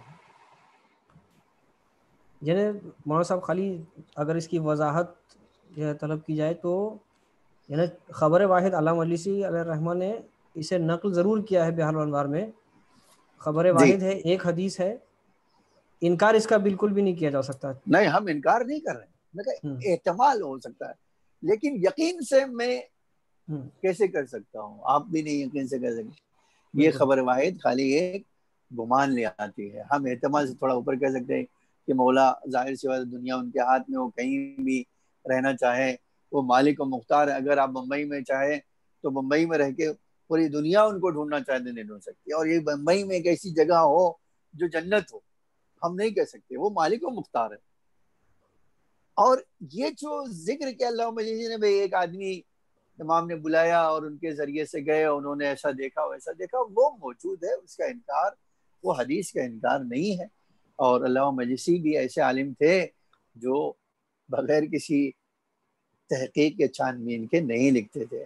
یعنی مولانا صاحب خالی اگر اس کی وضاحت طلب کی جائے تو یعنی خبر واحد علامہ مجلسی علیہ الرحمہ نے اسے نقل ضرور کیا ہے بحار الانوار میں، خبر جی واحد ہے، ایک حدیث ہے، انکار اس کا بالکل بھی نہیں کیا جا سکتا. نہیں، ہم انکار نہیں کر رہے ہیں، میں کہا احتمال ہو سکتا ہے، لیکن یقین سے میں کیسے کر سکتا ہوں، آپ بھی نہیں یقین سے کر سکتے. یہ خبر واحد خالی ایک گمان لے آتی ہے. ہم احتمال سے تھوڑا اوپر کہہ سکتے ہیں کہ مولا ظاہر سی بات دنیا ان کے ہاتھ میں، وہ کہیں بھی رہنا چاہے، وہ مالک و مختار ہے. اگر آپ بمبئی میں چاہیں تو بمبئی میں رہ کے پوری دنیا ان کو ڈھونڈنا چاہے تو نہیں ڈھونڈ سکتی، اور یہ بمبئی میں ایک ایسی جگہ ہو جو جنت ہو، ہم نہیں کہہ سکتے. وہ مالک و مختار ہے. اور یہ جو ذکر کیا اللہ مجلسی نے بھئی ایک آدمی امام نے بلایا اور ان کے ذریعے سے گئے، انہوں نے ایسا دیکھا ویسا دیکھا، وہ موجود ہے، اس کا انکار، وہ حدیث کا انکار نہیں ہے. اور علامہ مجلسی بھی ایسے عالم تھے جو بغیر کسی تحقیق کے چھان بین کے نہیں لکھتے تھے.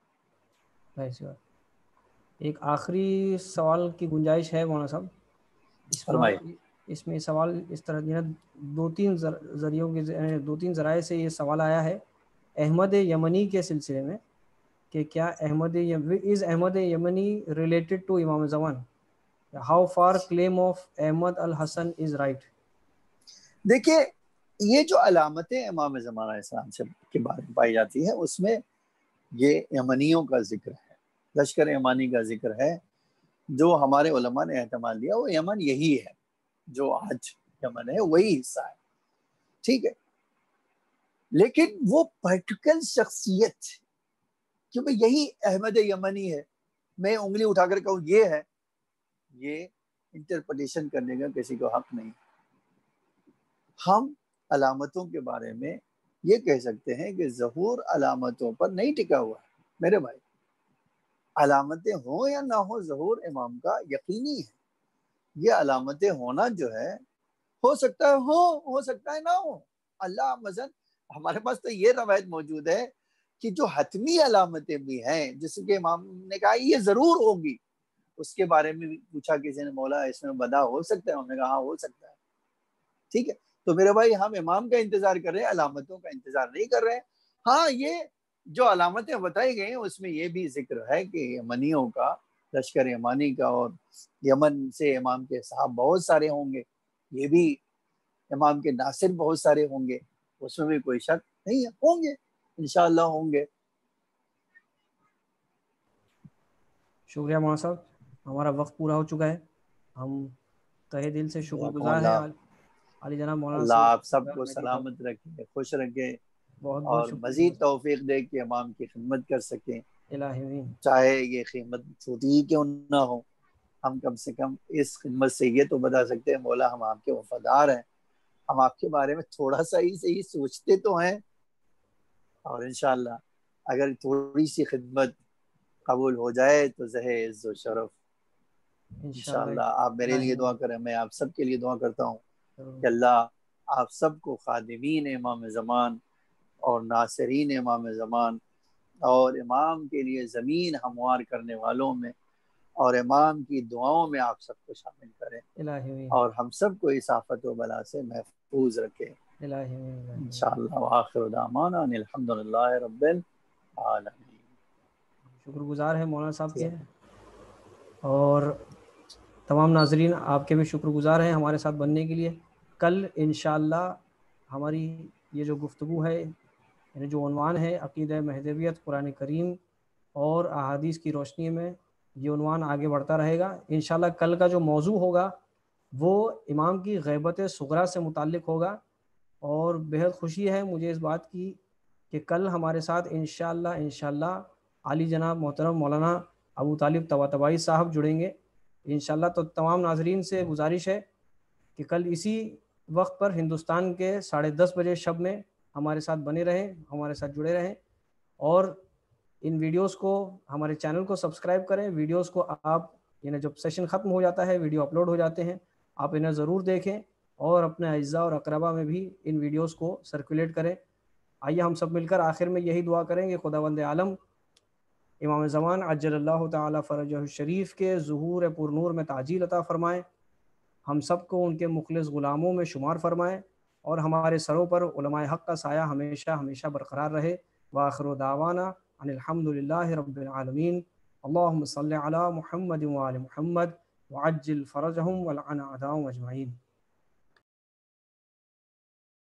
ایک آخری سوال کی گنجائش ہے مولانا صاحب، اس میں سوال اس طرح دو تین ذریعوں کے دو تین ذرائع سے یہ سوال آیا ہے احمد یمنی کے سلسلے میں کہ کیا احمد یمنی ریلیٹڈ ٹو امام زمان؟ ہاؤ فار کلیم آف احمد الحسن از رائٹ؟ دیکھیں یہ جو علامتیں امام زمان علیہ السلام سے کے بارے میں پائی جاتی ہے اس میں یہ یمنیوں کا ذکر ہے، لشکر یمانی کا ذکر ہے، جو ہمارے علماء نے احتمال دیا وہ یمن یہی ہے، جو آج یمن ہے وہی حصہ ہے. ٹھیک ہے، لیکن وہ پرٹیکل شخصیت کہ بھئی یہی احمد یمنی ہے، میں انگلی اٹھا کر کہوں یہ ہے، یہ انٹرپریٹیشن کرنے کا کسی کو حق نہیں. ہم علامتوں کے بارے میں یہ کہہ سکتے ہیں کہ ظہور علامتوں پر نہیں ٹکا ہوا ہے. میرے بھائی علامتیں ہوں یا نہ ہوں ظہور امام کا یقینی ہے. یہ علامتیں ہونا جو ہے ہو سکتا ہے ہو سکتا ہے نہ ہو. اللہ مثلا ہمارے پاس تو یہ روایت موجود ہے کہ جو حتمی علامتیں بھی ہیں جس کے امام نے کہا یہ ضرور ہوگی, اس کے بارے میں بھی پوچھا کسی نے, مولا اس میں بدا ہو سکتا ہے؟ انہوں نے کہا ہاں ہو سکتا ہے. ٹھیک ہے, تو میرے بھائی ہم امام کا انتظار کر رہے ہیں, علامتوں کا انتظار نہیں کر رہے ہیں. ہاں یہ جو علامتیں بتائی گئی ہیں اس میں یہ بھی ذکر ہے کہ یمنیوں کا, لشکر یمانی کا, اور یمن سے امام کے صحاب بہت سارے ہوں گے, یہ بھی امام کے ناصر بہت سارے ہوں گے, اس میں بھی کوئی شک نہیں ہے, ہوں گے انشاءاللہ ہوں گے. شکریہ مولانا صاحب, ہمارا وقت پورا ہو چکا ہے. ہم تہہ دل سے شکر جزاکم گزار ہیں اللہ. علی جناب مولانا اللہ سید آپ سب کو مہدی صاحب. سلامت رکھے, خوش رکھے, بہت بہت اور شکریہ مزید توفیق دے کہ امام کی خدمت کر سکیں. الہی. چاہے یہ خدمت چھوٹی ہی کیوں نہ ہو, ہم کم سے کم اس خدمت سے یہ تو بتا سکتے ہیں مولا ہم آپ کے وفادار ہیں, ہم آپ کے بارے میں تھوڑا سا ہی صحیح سوچتے تو ہیں, اور انشاءاللہ اگر تھوڑی سی خدمت قبول ہو جائے تو زہ عز و شرف انشاءاللہ. آپ میرے لیے دعا کریں, میں آپ سب کے لیے دعا کرتا ہوں کہ اللہ آپ سب کو خادمین امام زمان اور ناصرین امام زمان اور امام کے لیے زمین ہموار کرنے والوں میں اور امام کی دعاؤں میں آپ سب کو شامل کریں, اور ہم سب کو اس آفت و بلا سے محفوظ رکھے انشاءاللہ. وآخر دعوانا ان الحمدللہ رب العالمین. شکر گزار ہے مولانا صاحب کے, اور تمام ناظرین آپ کے بھی شکر گزار ہیں ہمارے ساتھ بننے کے لیے. کل انشاءاللہ ہماری یہ جو گفتگو ہے, یعنی جو عنوان ہے عقیدہ مہدویت قرآن کریم اور احادیث کی روشنی میں, یہ عنوان آگے بڑھتا رہے گا انشاءاللہ. کل کا جو موضوع ہوگا وہ امام کی غیبت صغریٰ سے متعلق ہوگا, اور بہت خوشی ہے مجھے اس بات کی کہ کل ہمارے ساتھ انشاءاللہ علی جناب محترم مولانا ابو طالب طباطبائی صاحب جڑیں گے انشاءاللہ. تو تمام ناظرین سے گزارش ہے کہ کل اسی وقت پر ہندوستان کے 10:30 بجے شب میں ہمارے ساتھ بنے رہیں, ہمارے ساتھ جڑے رہیں, اور ان ویڈیوز کو, ہمارے چینل کو سبسکرائب کریں. ویڈیوز کو آپ یعنی جب سیشن ختم ہو جاتا ہے, ویڈیو اپلوڈ ہو جاتے ہیں, آپ انہیں ضرور دیکھیں اور اپنے اعزاء اور اقربا میں بھی ان ویڈیوز کو سرکولیٹ کریں. آئیے ہم سب مل کر آخر میں یہی دعا کریں کہ خداوند عالم امام زمان عجل اللہ تعالی فرجہ الشریف کے ظہور پر نور میں تعجیل عطا فرمائیں, ہم سب کو ان کے مخلص غلاموں میں شمار فرمائیں, اور ہمارے سروں پر علماء حق کا سایہ ہمیشہ ہمیشہ برقرار رہے. وآخر دعوانا ان الحمدللہ رب العالمین. اللہم صلی علی محمد وآل محمد وعجل فرجہم ولعن اعداءهم اجمعین.